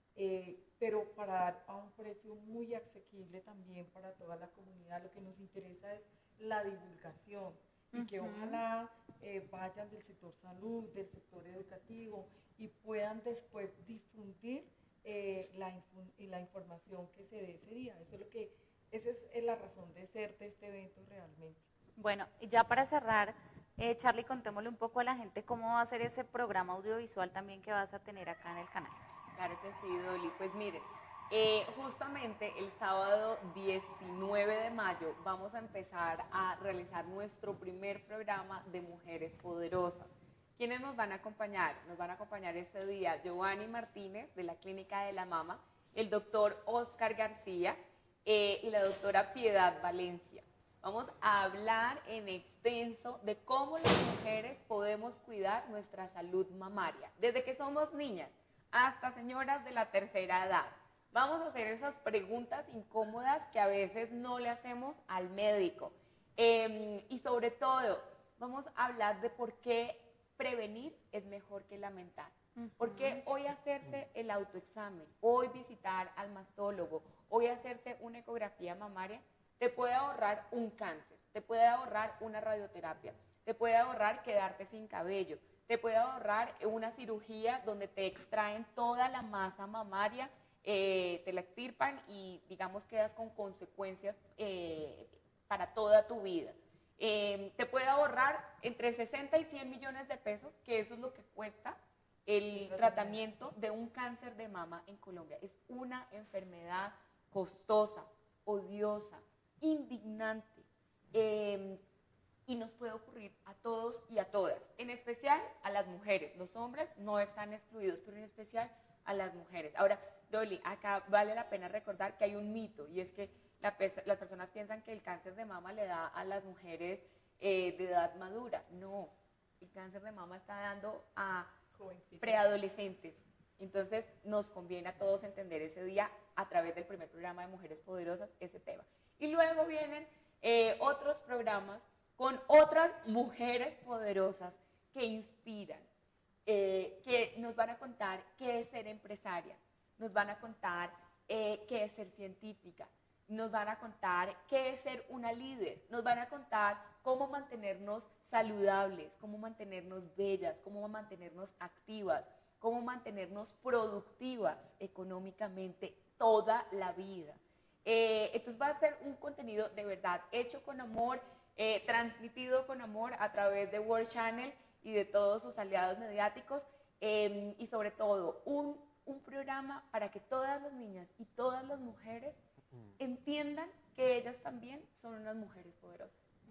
K: eh, pero para dar a un precio muy asequible también para toda la comunidad. Lo que nos interesa es la divulgación y que
J: Ujú.
K: ojalá eh, vayan del sector salud, del sector educativo y puedan después difundir eh, la, infu- y la información que se dé ese día. Eso es lo que, esa es la razón de ser de este evento realmente.
J: Bueno, y ya para cerrar, eh, Charlie, contémosle un poco a la gente cómo va a ser ese programa audiovisual también que vas a tener acá en el canal.
L: Claro que sí, Dolly. Pues miren, eh, justamente el sábado diecinueve de mayo vamos a empezar a realizar nuestro primer programa de Mujeres Poderosas. ¿Quiénes nos van a acompañar? Nos van a acompañar este día Giovanni Martínez de la Clínica de la Mama, el doctor Oscar García eh, y la doctora Piedad Valencia. Vamos a hablar en extenso de cómo las mujeres podemos cuidar nuestra salud mamaria, desde que somos niñas hasta señoras de la tercera edad. Vamos a hacer esas preguntas incómodas que a veces no le hacemos al médico. Eh, y sobre todo, vamos a hablar de por qué prevenir es mejor que lamentar. ¿Por qué hoy hacerse el autoexamen, hoy visitar al mastólogo, hoy hacerse una ecografía mamaria te puede ahorrar un cáncer, te puede ahorrar una radioterapia, te puede ahorrar quedarte sin cabello, te puede ahorrar una cirugía donde te extraen toda la masa mamaria, eh, te la extirpan y digamos quedas con consecuencias eh, para toda tu vida. Eh, te puede ahorrar entre sesenta y cien millones de pesos, que eso es lo que cuesta el tratamiento de un cáncer de mama en Colombia. Es una enfermedad costosa, odiosa, indignante, eh, y nos puede ocurrir a todos y a todas, en especial a las mujeres. Los hombres no están excluidos, pero en especial a las mujeres. Ahora, Dolly, acá vale la pena recordar que hay un mito, y es que la pes- las personas piensan que el cáncer de mama le da a las mujeres eh, de edad madura. No, el cáncer de mama está dando a preadolescentes. Entonces, nos conviene a todos entender ese día a través del primer programa de Mujeres Poderosas ese tema. Y luego vienen eh, otros programas con otras mujeres poderosas que inspiran, eh, que nos van a contar qué es ser empresaria, nos van a contar eh, qué es ser científica, nos van a contar qué es ser una líder, nos van a contar cómo mantenernos saludables, cómo mantenernos bellas, cómo mantenernos activas, cómo mantenernos productivas económicamente toda la vida. Eh, entonces va a ser un contenido de verdad hecho con amor, eh, transmitido con amor a través de World Channel y de todos sus aliados mediáticos, eh, y sobre todo un, un programa para que todas las niñas y todas las mujeres entiendan que ellas también son unas mujeres poderosas.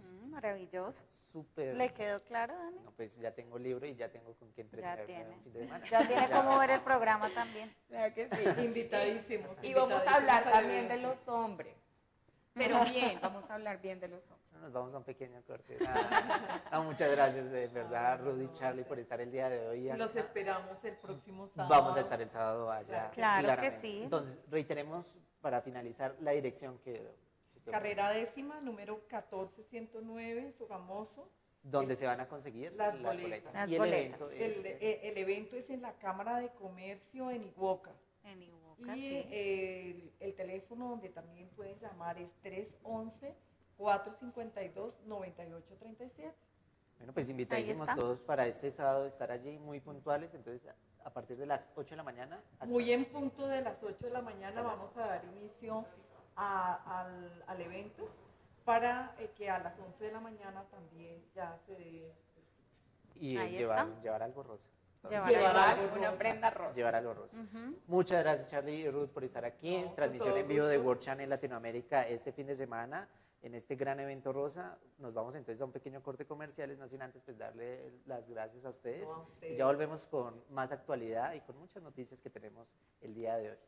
J: Mm, maravilloso.
F: Súper.
J: ¿Le quedó claro, Dani?
F: No, pues ya tengo libro y ya tengo con quién entretenerme
J: tiene.
F: un fin de semana.
J: Ya tiene cómo ver el programa también.
L: Claro que sí.
K: Invitadísimos.
L: Y vamos a hablar también de los hombres. Pero bien, vamos a hablar bien de los hombres.
F: No, nos vamos a un pequeño corte. Ah, no, muchas gracias, de verdad, Rudy y Charlie, por estar el día de hoy.
K: Los esperamos el próximo sábado.
F: Vamos a estar el sábado allá.
J: Claro
F: claramente.
J: que sí.
F: Entonces, reiteremos para finalizar la dirección que... que
K: Carrera décima, número catorce ciento nueve, Sogamoso.
F: ¿Dónde se van a conseguir
K: las,
F: las
K: boletas?
F: boletas? Las y el
K: boletas.
F: evento
K: el,
F: es...
K: el, el evento es en la Cámara de Comercio en Iguoca.
J: En Iguoca,
K: y
J: sí.
K: el, el teléfono donde también pueden llamar es tres once, cuatro cincuenta y dos, noventa y ocho treinta y siete.
F: Bueno, pues invitadísimos todos para este sábado estar allí muy puntuales, entonces a partir de las ocho de la mañana. Hasta
K: muy en punto de las ocho de la mañana vamos a dar inicio a, al, al evento para eh, que a las once de la mañana también ya se dé.
F: Y eh, llevar, llevar algo rosa.
L: Llevar, llevar algo, una prenda rosa.
F: Llevar algo rosa.
J: Uh-huh.
F: Muchas gracias, Charlie y Ruth, por estar aquí en
K: no,
F: transmisión en vivo de World Channel Latinoamérica este fin de semana, en este gran evento rosa. Nos vamos entonces a un pequeño corte comerciales, no sin antes pues darle las gracias a ustedes. No, a ustedes. Y ya volvemos con más actualidad y con muchas noticias que tenemos el día de hoy.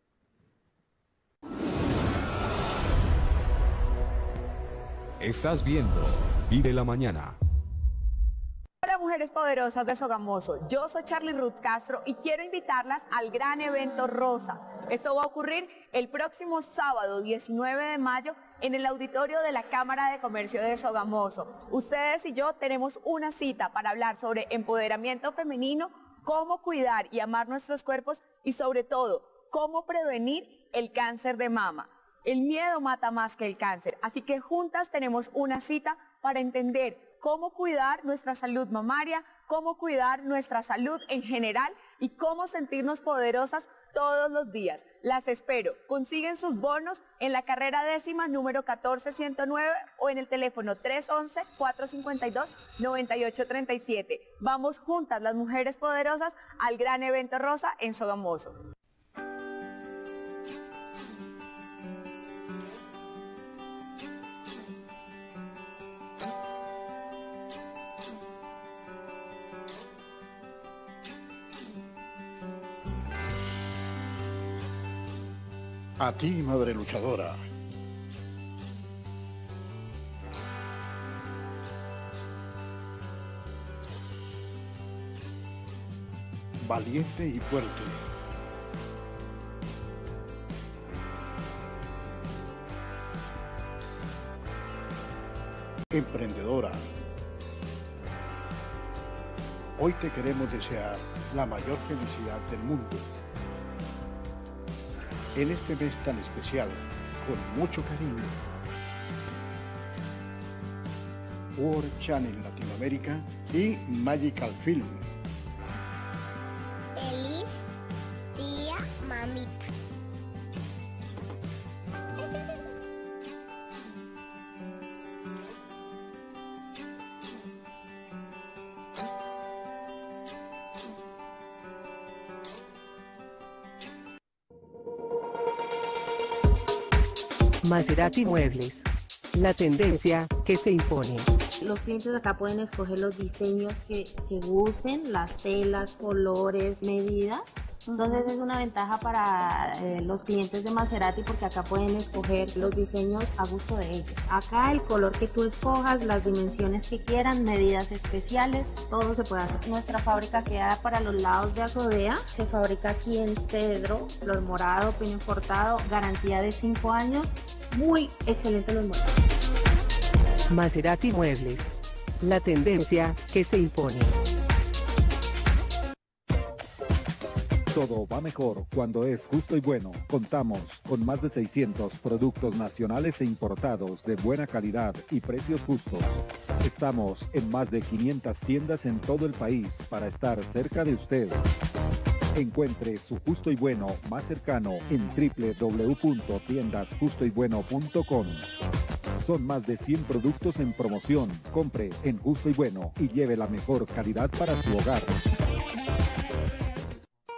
E: Estás viendo Vive la Mañana.
D: Hola mujeres poderosas de Sogamoso, yo soy Charly Ruth Castro y quiero invitarlas al gran evento Rosa. Esto va a ocurrir el próximo sábado diecinueve de mayo en el auditorio de la Cámara de Comercio de Sogamoso. Ustedes y yo tenemos una cita para hablar sobre empoderamiento femenino, cómo cuidar y amar nuestros cuerpos y sobre todo, cómo prevenir el cáncer de mama. El miedo mata más que el cáncer, así que juntas tenemos una cita para entender cómo cuidar nuestra salud mamaria, cómo cuidar nuestra salud en general y cómo sentirnos poderosas todos los días. Las espero. Consiguen sus bonos en la carrera décima número catorce ciento nueve o en el teléfono tres once, cuatro cincuenta y dos, noventa y ocho treinta y siete. Vamos juntas las mujeres poderosas al gran evento Rosa en Sogamoso.
M: A ti, madre luchadora. Valiente y fuerte. Emprendedora. Hoy te queremos desear la mayor felicidad del mundo. En este mes tan especial, con mucho cariño. World Channel Latinoamérica y Magical Film.
N: Feliz día, mamita.
B: Maserati Muebles. La tendencia que se impone.
C: Los clientes acá pueden escoger los diseños que, que gusten, las telas, colores, medidas. Entonces es una ventaja para eh, los clientes de Maserati porque acá pueden escoger los diseños a gusto de ellos. Acá el color que tú escojas, las dimensiones que quieran, medidas especiales, todo se puede hacer. Nuestra fábrica queda para los lados de Azodea. Se fabrica aquí en cedro, flor morado, pino cortado, garantía de cinco años. Muy excelente los muebles.
B: Maserati Muebles. La tendencia que se impone.
A: Todo va mejor cuando es justo y bueno. Contamos con más de seiscientos productos nacionales e importados de buena calidad y precios justos. Estamos en más de quinientas tiendas en todo el país para estar cerca de usted. Encuentre su Justo y Bueno más cercano en doble u doble u doble u punto tiendas justo y bueno punto com. Son más de cien productos en promoción. Compre en Justo y Bueno y lleve la mejor calidad para su hogar.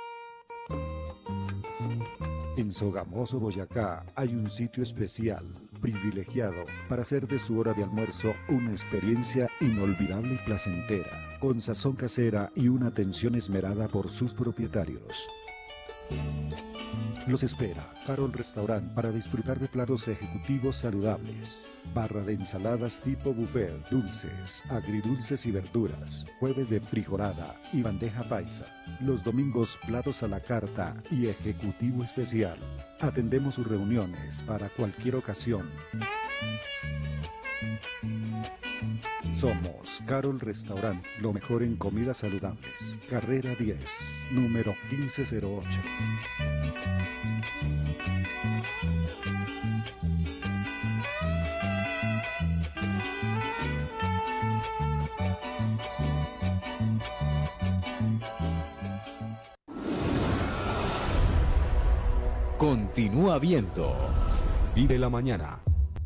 A: En Sogamoso, Boyacá, hay un sitio especial privilegiado para hacer de su hora de almuerzo una experiencia inolvidable y placentera, con sazón casera y una atención esmerada por sus propietarios. Los espera Carol Restaurant para disfrutar de platos ejecutivos saludables. Barra de ensaladas tipo buffet, dulces, agridulces y verduras. Jueves de frijolada y bandeja paisa. Los domingos platos a la carta y ejecutivo especial. Atendemos sus reuniones para cualquier ocasión. Somos Carol Restaurant, lo mejor en comidas saludables. Carrera diez, número quince cero ocho.
E: Continúa viendo Vive la Mañana.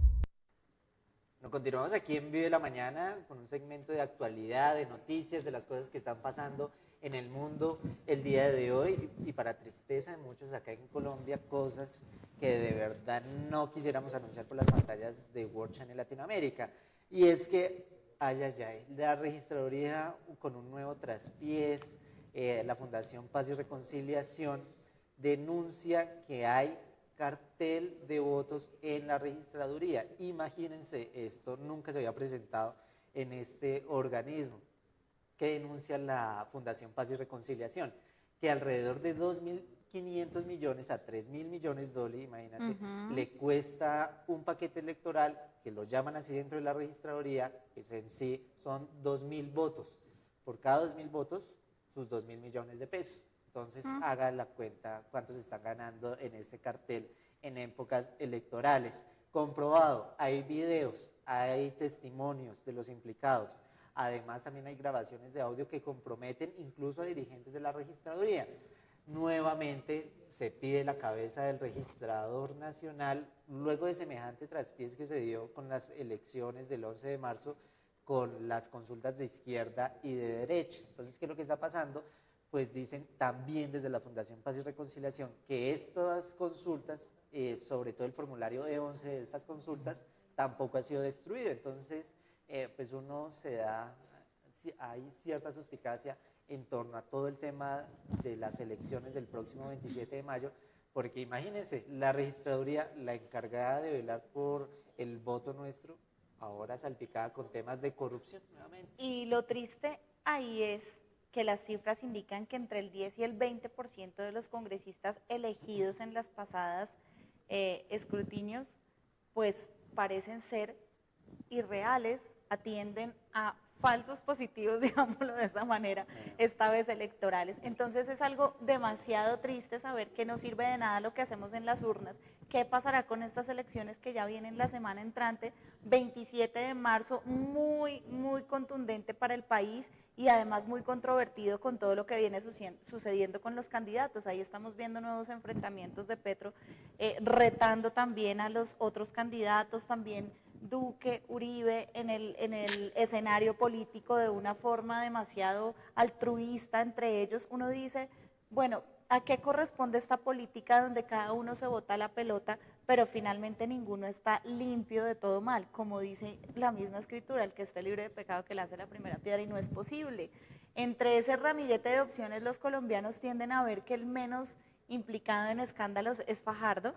F: Nos continuamos aquí en Vive la Mañana con un segmento de actualidad, de noticias, de las cosas que están pasando en el mundo el día de hoy y para tristeza de muchos acá en Colombia, cosas que de verdad no quisiéramos anunciar por las pantallas de World Channel Latinoamérica. Y es que, ay, ay, ay, la registraduría con un nuevo traspiés, eh, la Fundación Paz y Reconciliación denuncia que hay cartel de votos en la registraduría. Imagínense, esto nunca se había presentado en este organismo. Que denuncia la Fundación Paz y Reconciliación? Que alrededor de dos mil quinientos millones a tres mil millones de dólares, imagínate, uh-huh. le cuesta un paquete electoral, que lo llaman así dentro de la registraduría, que en sí son dos mil votos. Por cada dos mil votos, sus dos mil millones de pesos. Entonces, uh-huh. haga la cuenta cuánto se están ganando en ese cartel en épocas electorales. Comprobado, hay videos, hay testimonios de los implicados. Además, también hay grabaciones de audio que comprometen incluso a dirigentes de la registraduría. Nuevamente se pide la cabeza del registrador nacional luego de semejante traspiés que se dio con las elecciones del once de marzo con las consultas de izquierda y de derecha. Entonces, ¿qué es lo que está pasando? Pues dicen también desde la Fundación Paz y Reconciliación que estas consultas, eh, sobre todo el formulario E once de estas consultas, tampoco ha sido destruido. Entonces, eh, pues uno se da, hay cierta suspicacia en torno a todo el tema de las elecciones del próximo veintisiete de mayo, porque imagínense, la registraduría, la encargada de velar por el voto nuestro, ahora salpicada con temas de corrupción nuevamente.
J: Y lo triste ahí es que las cifras indican que entre el diez y el veinte por ciento de los congresistas elegidos en las pasadas eh, escrutinios, pues parecen ser irreales, atienden a falsos positivos, digámoslo de esa manera, esta vez electorales. Entonces es algo demasiado triste saber que no sirve de nada lo que hacemos en las urnas. ¿Qué pasará con estas elecciones que ya vienen la semana entrante? veintisiete de marzo, muy, muy contundente para el país y además muy controvertido con todo lo que viene sucediendo con los candidatos. Ahí estamos viendo nuevos enfrentamientos de Petro, eh, retando también a los otros candidatos, también Duque, Uribe, en el, en el escenario político de una forma demasiado altruista entre ellos. Uno dice, bueno, ¿a qué corresponde esta política donde cada uno se bota la pelota, pero finalmente ninguno está limpio de todo mal? Como dice la misma escritura, el que esté libre de pecado que lance la primera piedra, y no es posible. Entre ese ramillete de opciones, los colombianos tienden a ver que el menos implicado en escándalos es Fajardo,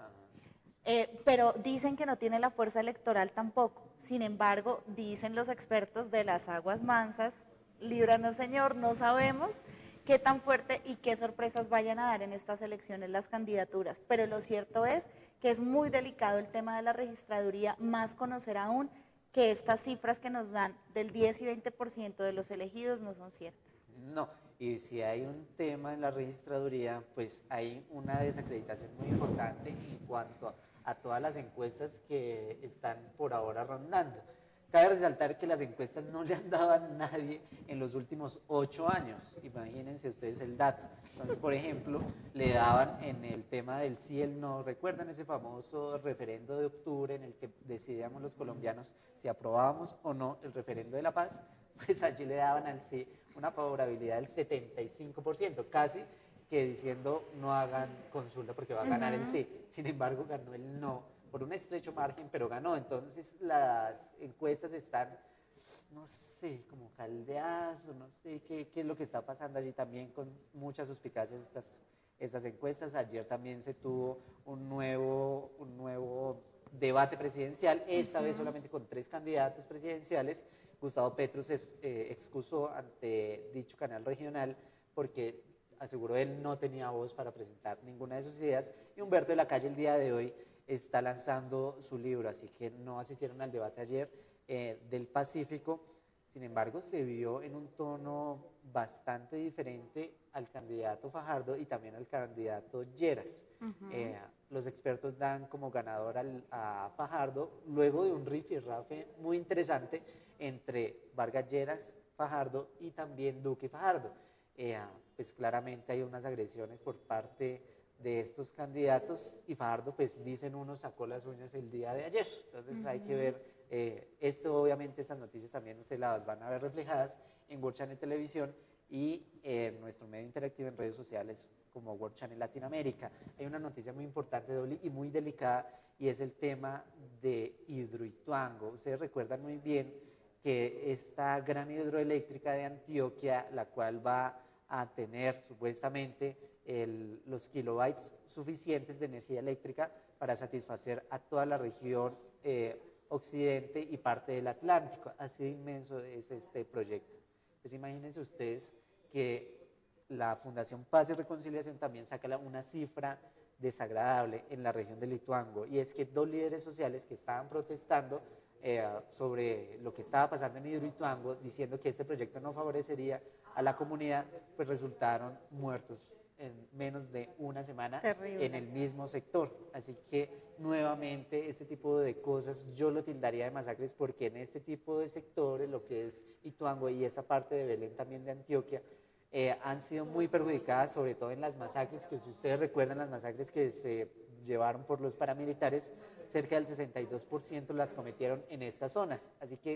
J: Eh, pero dicen que no tiene la fuerza electoral tampoco. Sin embargo, dicen los expertos de las aguas mansas, líbranos Señor, no sabemos qué tan fuerte y qué sorpresas vayan a dar en estas elecciones las candidaturas. Pero lo cierto es que es muy delicado el tema de la registraduría, más conocer aún que estas cifras que nos dan del diez y veinte por ciento de los elegidos no son ciertas.
F: No, y si hay un tema en la registraduría, pues hay una desacreditación muy importante en cuanto a a todas las encuestas que están por ahora rondando. Cabe resaltar que las encuestas no le han dado a nadie en los últimos ocho años, imagínense ustedes el dato. Entonces, por ejemplo, le daban en el tema del sí, el no, ¿recuerdan ese famoso referendo de octubre en el que decidíamos los colombianos si aprobábamos o no el referendo de la paz? Pues allí le daban al sí una favorabilidad del setenta y cinco por ciento, casi que diciendo no hagan consulta porque va a ganar uh-huh. el sí. Sin embargo, ganó el no por un estrecho margen, pero ganó. Entonces las encuestas están, no sé, como caldeadas, o no sé qué, qué es lo que está pasando allí también con muchas suspicacias estas, estas encuestas. Ayer también se tuvo un nuevo, un nuevo debate presidencial, esta uh-huh. vez solamente con tres candidatos presidenciales. Gustavo Petro se eh, excusó ante dicho canal regional porque aseguró él no tenía voz para presentar ninguna de sus ideas, y Humberto de la Calle el día de hoy está lanzando su libro, así que no asistieron al debate ayer eh, del Pacífico. Sin embargo, se vio en un tono bastante diferente al candidato Fajardo y también al candidato Lleras. Uh-huh. eh, los expertos dan como ganador al, a Fajardo luego de un rifirrafe muy interesante entre Vargas Lleras, Fajardo y también Duque y Fajardo. Eh, pues claramente hay unas agresiones por parte de estos candidatos y Fajardo, pues dicen uno, sacó las uñas el día de ayer. Entonces uh-huh. hay que ver, eh, esto obviamente estas noticias también ustedes las van a ver reflejadas en World Channel Televisión y en eh, nuestro medio interactivo en redes sociales como World Channel Latinoamérica. Hay una noticia muy importante, Dolly, y muy delicada, y es el tema de Hidroituango. Ustedes recuerdan muy bien que esta gran hidroeléctrica de Antioquia, la cual va a tener supuestamente el, los kilobytes suficientes de energía eléctrica para satisfacer a toda la región eh, occidente y parte del Atlántico. Así de inmenso es este proyecto. Pues imagínense ustedes que la Fundación Paz y Reconciliación también saca una cifra desagradable en la región de Lituango, y es que dos líderes sociales que estaban protestando eh, sobre lo que estaba pasando en Hidroituango, diciendo que este proyecto no favorecería a la comunidad, pues resultaron muertos en menos de una semana. Terrible. En el mismo sector. Así que nuevamente este tipo de cosas yo lo tildaría de masacres, porque en este tipo de sectores, lo que es Ituango y esa parte de Belén también de Antioquia, eh, han sido muy perjudicadas, sobre todo en las masacres, que si ustedes recuerdan las masacres que se llevaron por los paramilitares, cerca del sesenta y dos por ciento las cometieron en estas zonas. Así que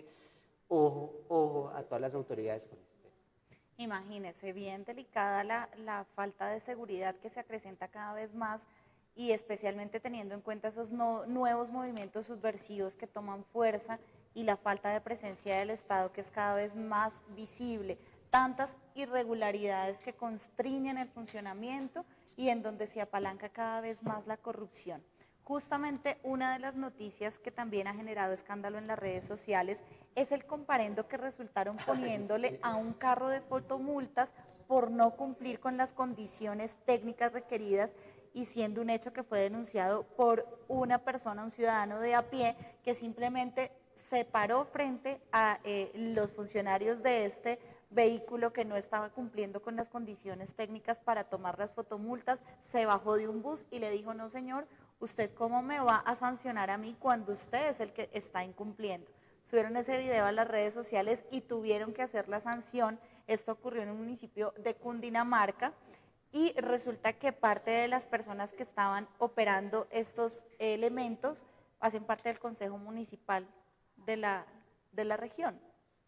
F: ojo, ojo a todas las autoridades con esto.
J: Imagínese, bien delicada la, la falta de seguridad que se acrecenta cada vez más, y especialmente teniendo en cuenta esos no, nuevos movimientos subversivos que toman fuerza y la falta de presencia del Estado que es cada vez más visible, tantas irregularidades que constriñen el funcionamiento y en donde se apalanca cada vez más la corrupción. Justamente una de las noticias que también ha generado escándalo en las redes sociales es el comparendo que resultaron poniéndole sí. a un carro de fotomultas por no cumplir con las condiciones técnicas requeridas, y siendo un hecho que fue denunciado por una persona, un ciudadano de a pie, que simplemente se paró frente a eh, los funcionarios de este vehículo que no estaba cumpliendo con las condiciones técnicas para tomar las fotomultas, se bajó de un bus y le dijo: no señor, ¿usted cómo me va a sancionar a mí cuando usted es el que está incumpliendo? Subieron ese video a las redes sociales y tuvieron que hacer la sanción. Esto ocurrió en un municipio de Cundinamarca, y resulta que parte de las personas que estaban operando estos elementos hacen parte del Consejo Municipal de la, de la región.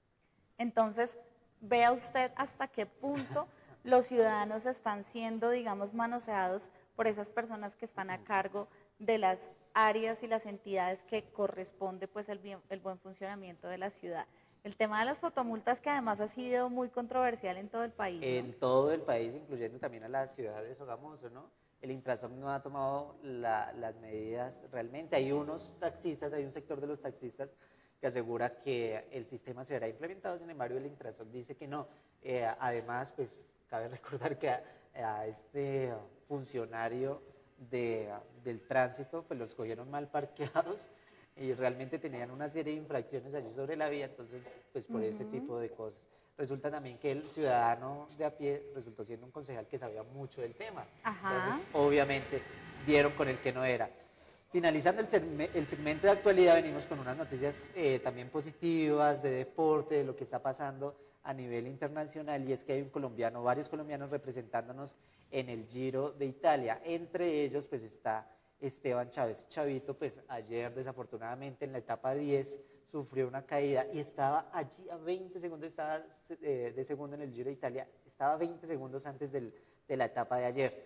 J: Entonces, vea usted hasta qué punto los ciudadanos están siendo, digamos, manoseados por esas personas que están a cargo de las áreas y las entidades que corresponde pues el, bien, el buen funcionamiento de la ciudad. El tema de las fotomultas, que además ha sido muy controversial en todo el país, ¿no?
F: En todo el país, incluyendo también a la ciudad de Sogamoso, ¿no? El Intrasom no ha tomado la, las medidas realmente. Hay unos taxistas, hay un sector de los taxistas que asegura que el sistema se verá implementado, sin embargo el Intrasom dice que no. Eh, además, pues cabe recordar que a, a este funcionario de, del tránsito pues los cogieron mal parqueados y realmente tenían una serie de infracciones allí sobre la vía, entonces pues por uh-huh. ese tipo de cosas. Resulta también que el ciudadano de a pie resultó siendo un concejal que sabía mucho del tema. Ajá. Entonces obviamente dieron con el que no era. Finalizando el, segme el segmento de actualidad, venimos con unas noticias eh, también positivas de deporte, de lo que está pasando a nivel internacional, y es que hay un colombiano, varios colombianos representándonos en el Giro de Italia. Entre ellos pues está Esteban Chávez. Chavito pues ayer desafortunadamente en la etapa diez sufrió una caída y estaba allí a veinte segundos, estaba eh, de segundo en el Giro de Italia, estaba veinte segundos antes del, de la etapa de ayer.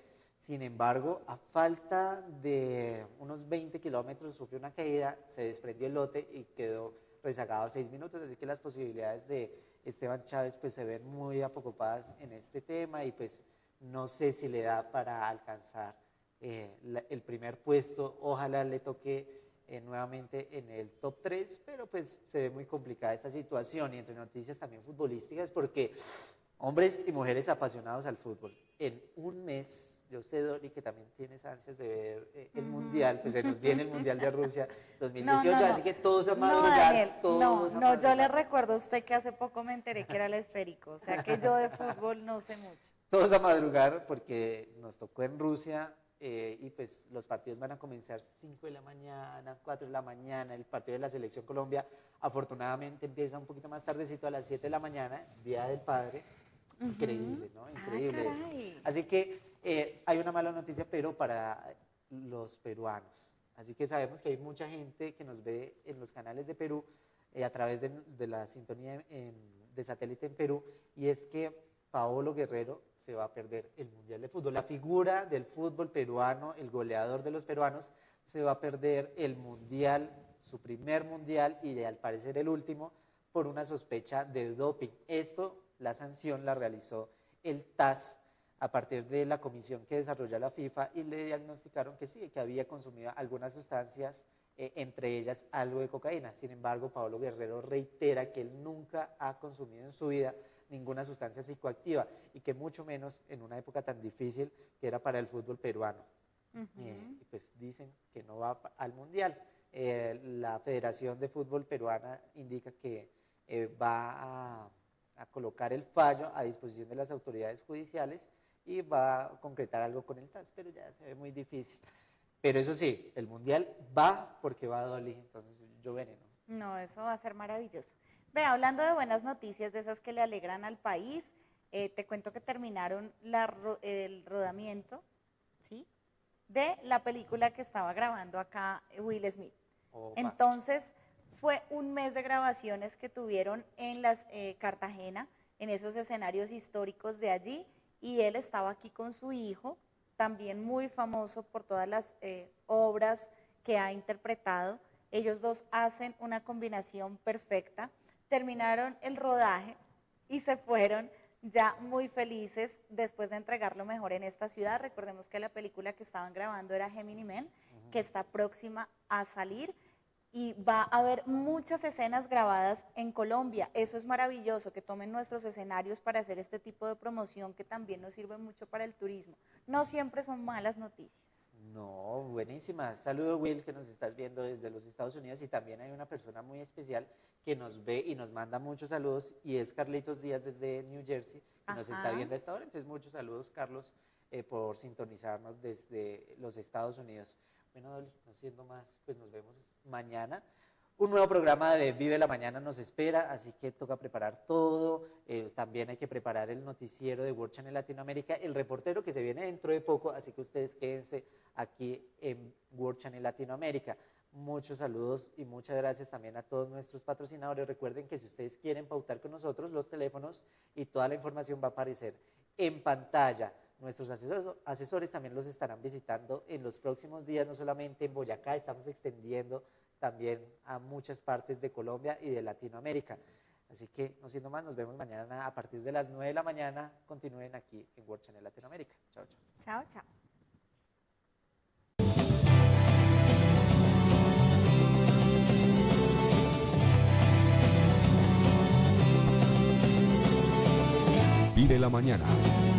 F: Sin embargo, a falta de unos veinte kilómetros sufrió una caída, se desprendió el lote y quedó rezagado a seis minutos, así que las posibilidades de Esteban Chávez pues se ven muy apocopadas en este tema y pues no sé si le da para alcanzar eh, la, el primer puesto. Ojalá le toque eh, nuevamente en el top tres, pero pues se ve muy complicada esta situación. Y entre noticias también futbolísticas, porque hombres y mujeres apasionados al fútbol, en un mes, yo sé, Dori, que también tienes ansias de ver eh, el uh-huh. Mundial, pues se nos viene el Mundial de Rusia dos mil dieciocho, no, no, no. Así que todos a madrugar.
J: No, Daniel,
F: todos
J: no,
F: a
J: no
F: madrugar.
J: Yo le recuerdo a usted que hace poco me enteré que era el esférico, o sea que yo de fútbol no sé mucho.
F: Todos a madrugar porque nos tocó en Rusia eh, y pues los partidos van a comenzar cinco de la mañana, cuatro de la mañana, el partido de la Selección Colombia afortunadamente empieza un poquito más tardecito a las siete de la mañana, Día del Padre. Increíble, ¿no? Increíble.
J: Ah,
F: así que eh, hay una mala noticia, pero para los peruanos. Así que sabemos que hay mucha gente que nos ve en los canales de Perú eh, a través de, de la sintonía en, de satélite en Perú, y es que Paolo Guerrero se va a perder el Mundial de Fútbol. La figura del fútbol peruano, el goleador de los peruanos, se va a perder el Mundial, su primer Mundial y de, al parecer el último, por una sospecha de doping. Esto, la sanción la realizó el T A S a partir de la comisión que desarrolla la FIFA y le diagnosticaron que sí, que había consumido algunas sustancias, eh, entre ellas algo de cocaína. Sin embargo, Paolo Guerrero reitera que él nunca ha consumido en su vida ninguna sustancia psicoactiva y que mucho menos en una época tan difícil que era para el fútbol peruano. Uh-huh. eh, y pues dicen que no va al Mundial. Eh, la Federación de Fútbol Peruana indica que eh, va a... a colocar el fallo a disposición de las autoridades judiciales y va a concretar algo con el T A S, pero ya se ve muy difícil. Pero eso sí, el Mundial va porque va a Dolly, entonces yo veré, ¿no?
J: No, eso va a ser maravilloso. Ve, hablando de buenas noticias, de esas que le alegran al país, eh, te cuento que terminaron la, el rodamiento, ¿sí?, de la película que estaba grabando acá Will Smith. Opa. Entonces, fue un mes de grabaciones que tuvieron en las eh, Cartagena, en esos escenarios históricos de allí, y él estaba aquí con su hijo, también muy famoso por todas las eh, obras que ha interpretado. Ellos dos hacen una combinación perfecta. Terminaron el rodaje y se fueron ya muy felices después de entregar lo mejor en esta ciudad. Recordemos que la película que estaban grabando era Gemini Man, uh-huh. que está próxima a salir. Y va a haber muchas escenas grabadas en Colombia. Eso es maravilloso, que tomen nuestros escenarios para hacer este tipo de promoción que también nos sirve mucho para el turismo. No siempre son malas noticias.
F: No, buenísima. Saludo, Will, que nos estás viendo desde los Estados Unidos, y también hay una persona muy especial que nos ve y nos manda muchos saludos, y es Carlitos Díaz desde New Jersey, que Ajá. nos está viendo a esta hora. Entonces, muchos saludos, Carlos, eh, por sintonizarnos desde los Estados Unidos. Bueno, Dolly, no siendo más, pues nos vemos mañana. Un nuevo programa de Vive la Mañana nos espera, así que toca preparar todo. Eh, también hay que preparar el noticiero de World Channel Latinoamérica, el reportero que se viene dentro de poco, así que ustedes quédense aquí en World Channel Latinoamérica. Muchos saludos y muchas gracias también a todos nuestros patrocinadores. Recuerden que si ustedes quieren pautar con nosotros, los teléfonos y toda la información va a aparecer en pantalla. Nuestros asesores, asesores también los estarán visitando en los próximos días, no solamente en Boyacá, estamos extendiendo también a muchas partes de Colombia y de Latinoamérica. Así que, no siendo más, nos vemos mañana a partir de las nueve de la mañana. Continúen aquí en World Channel Latinoamérica. Chao, chao.
J: Chao, chao.
O: Vive la Mañana.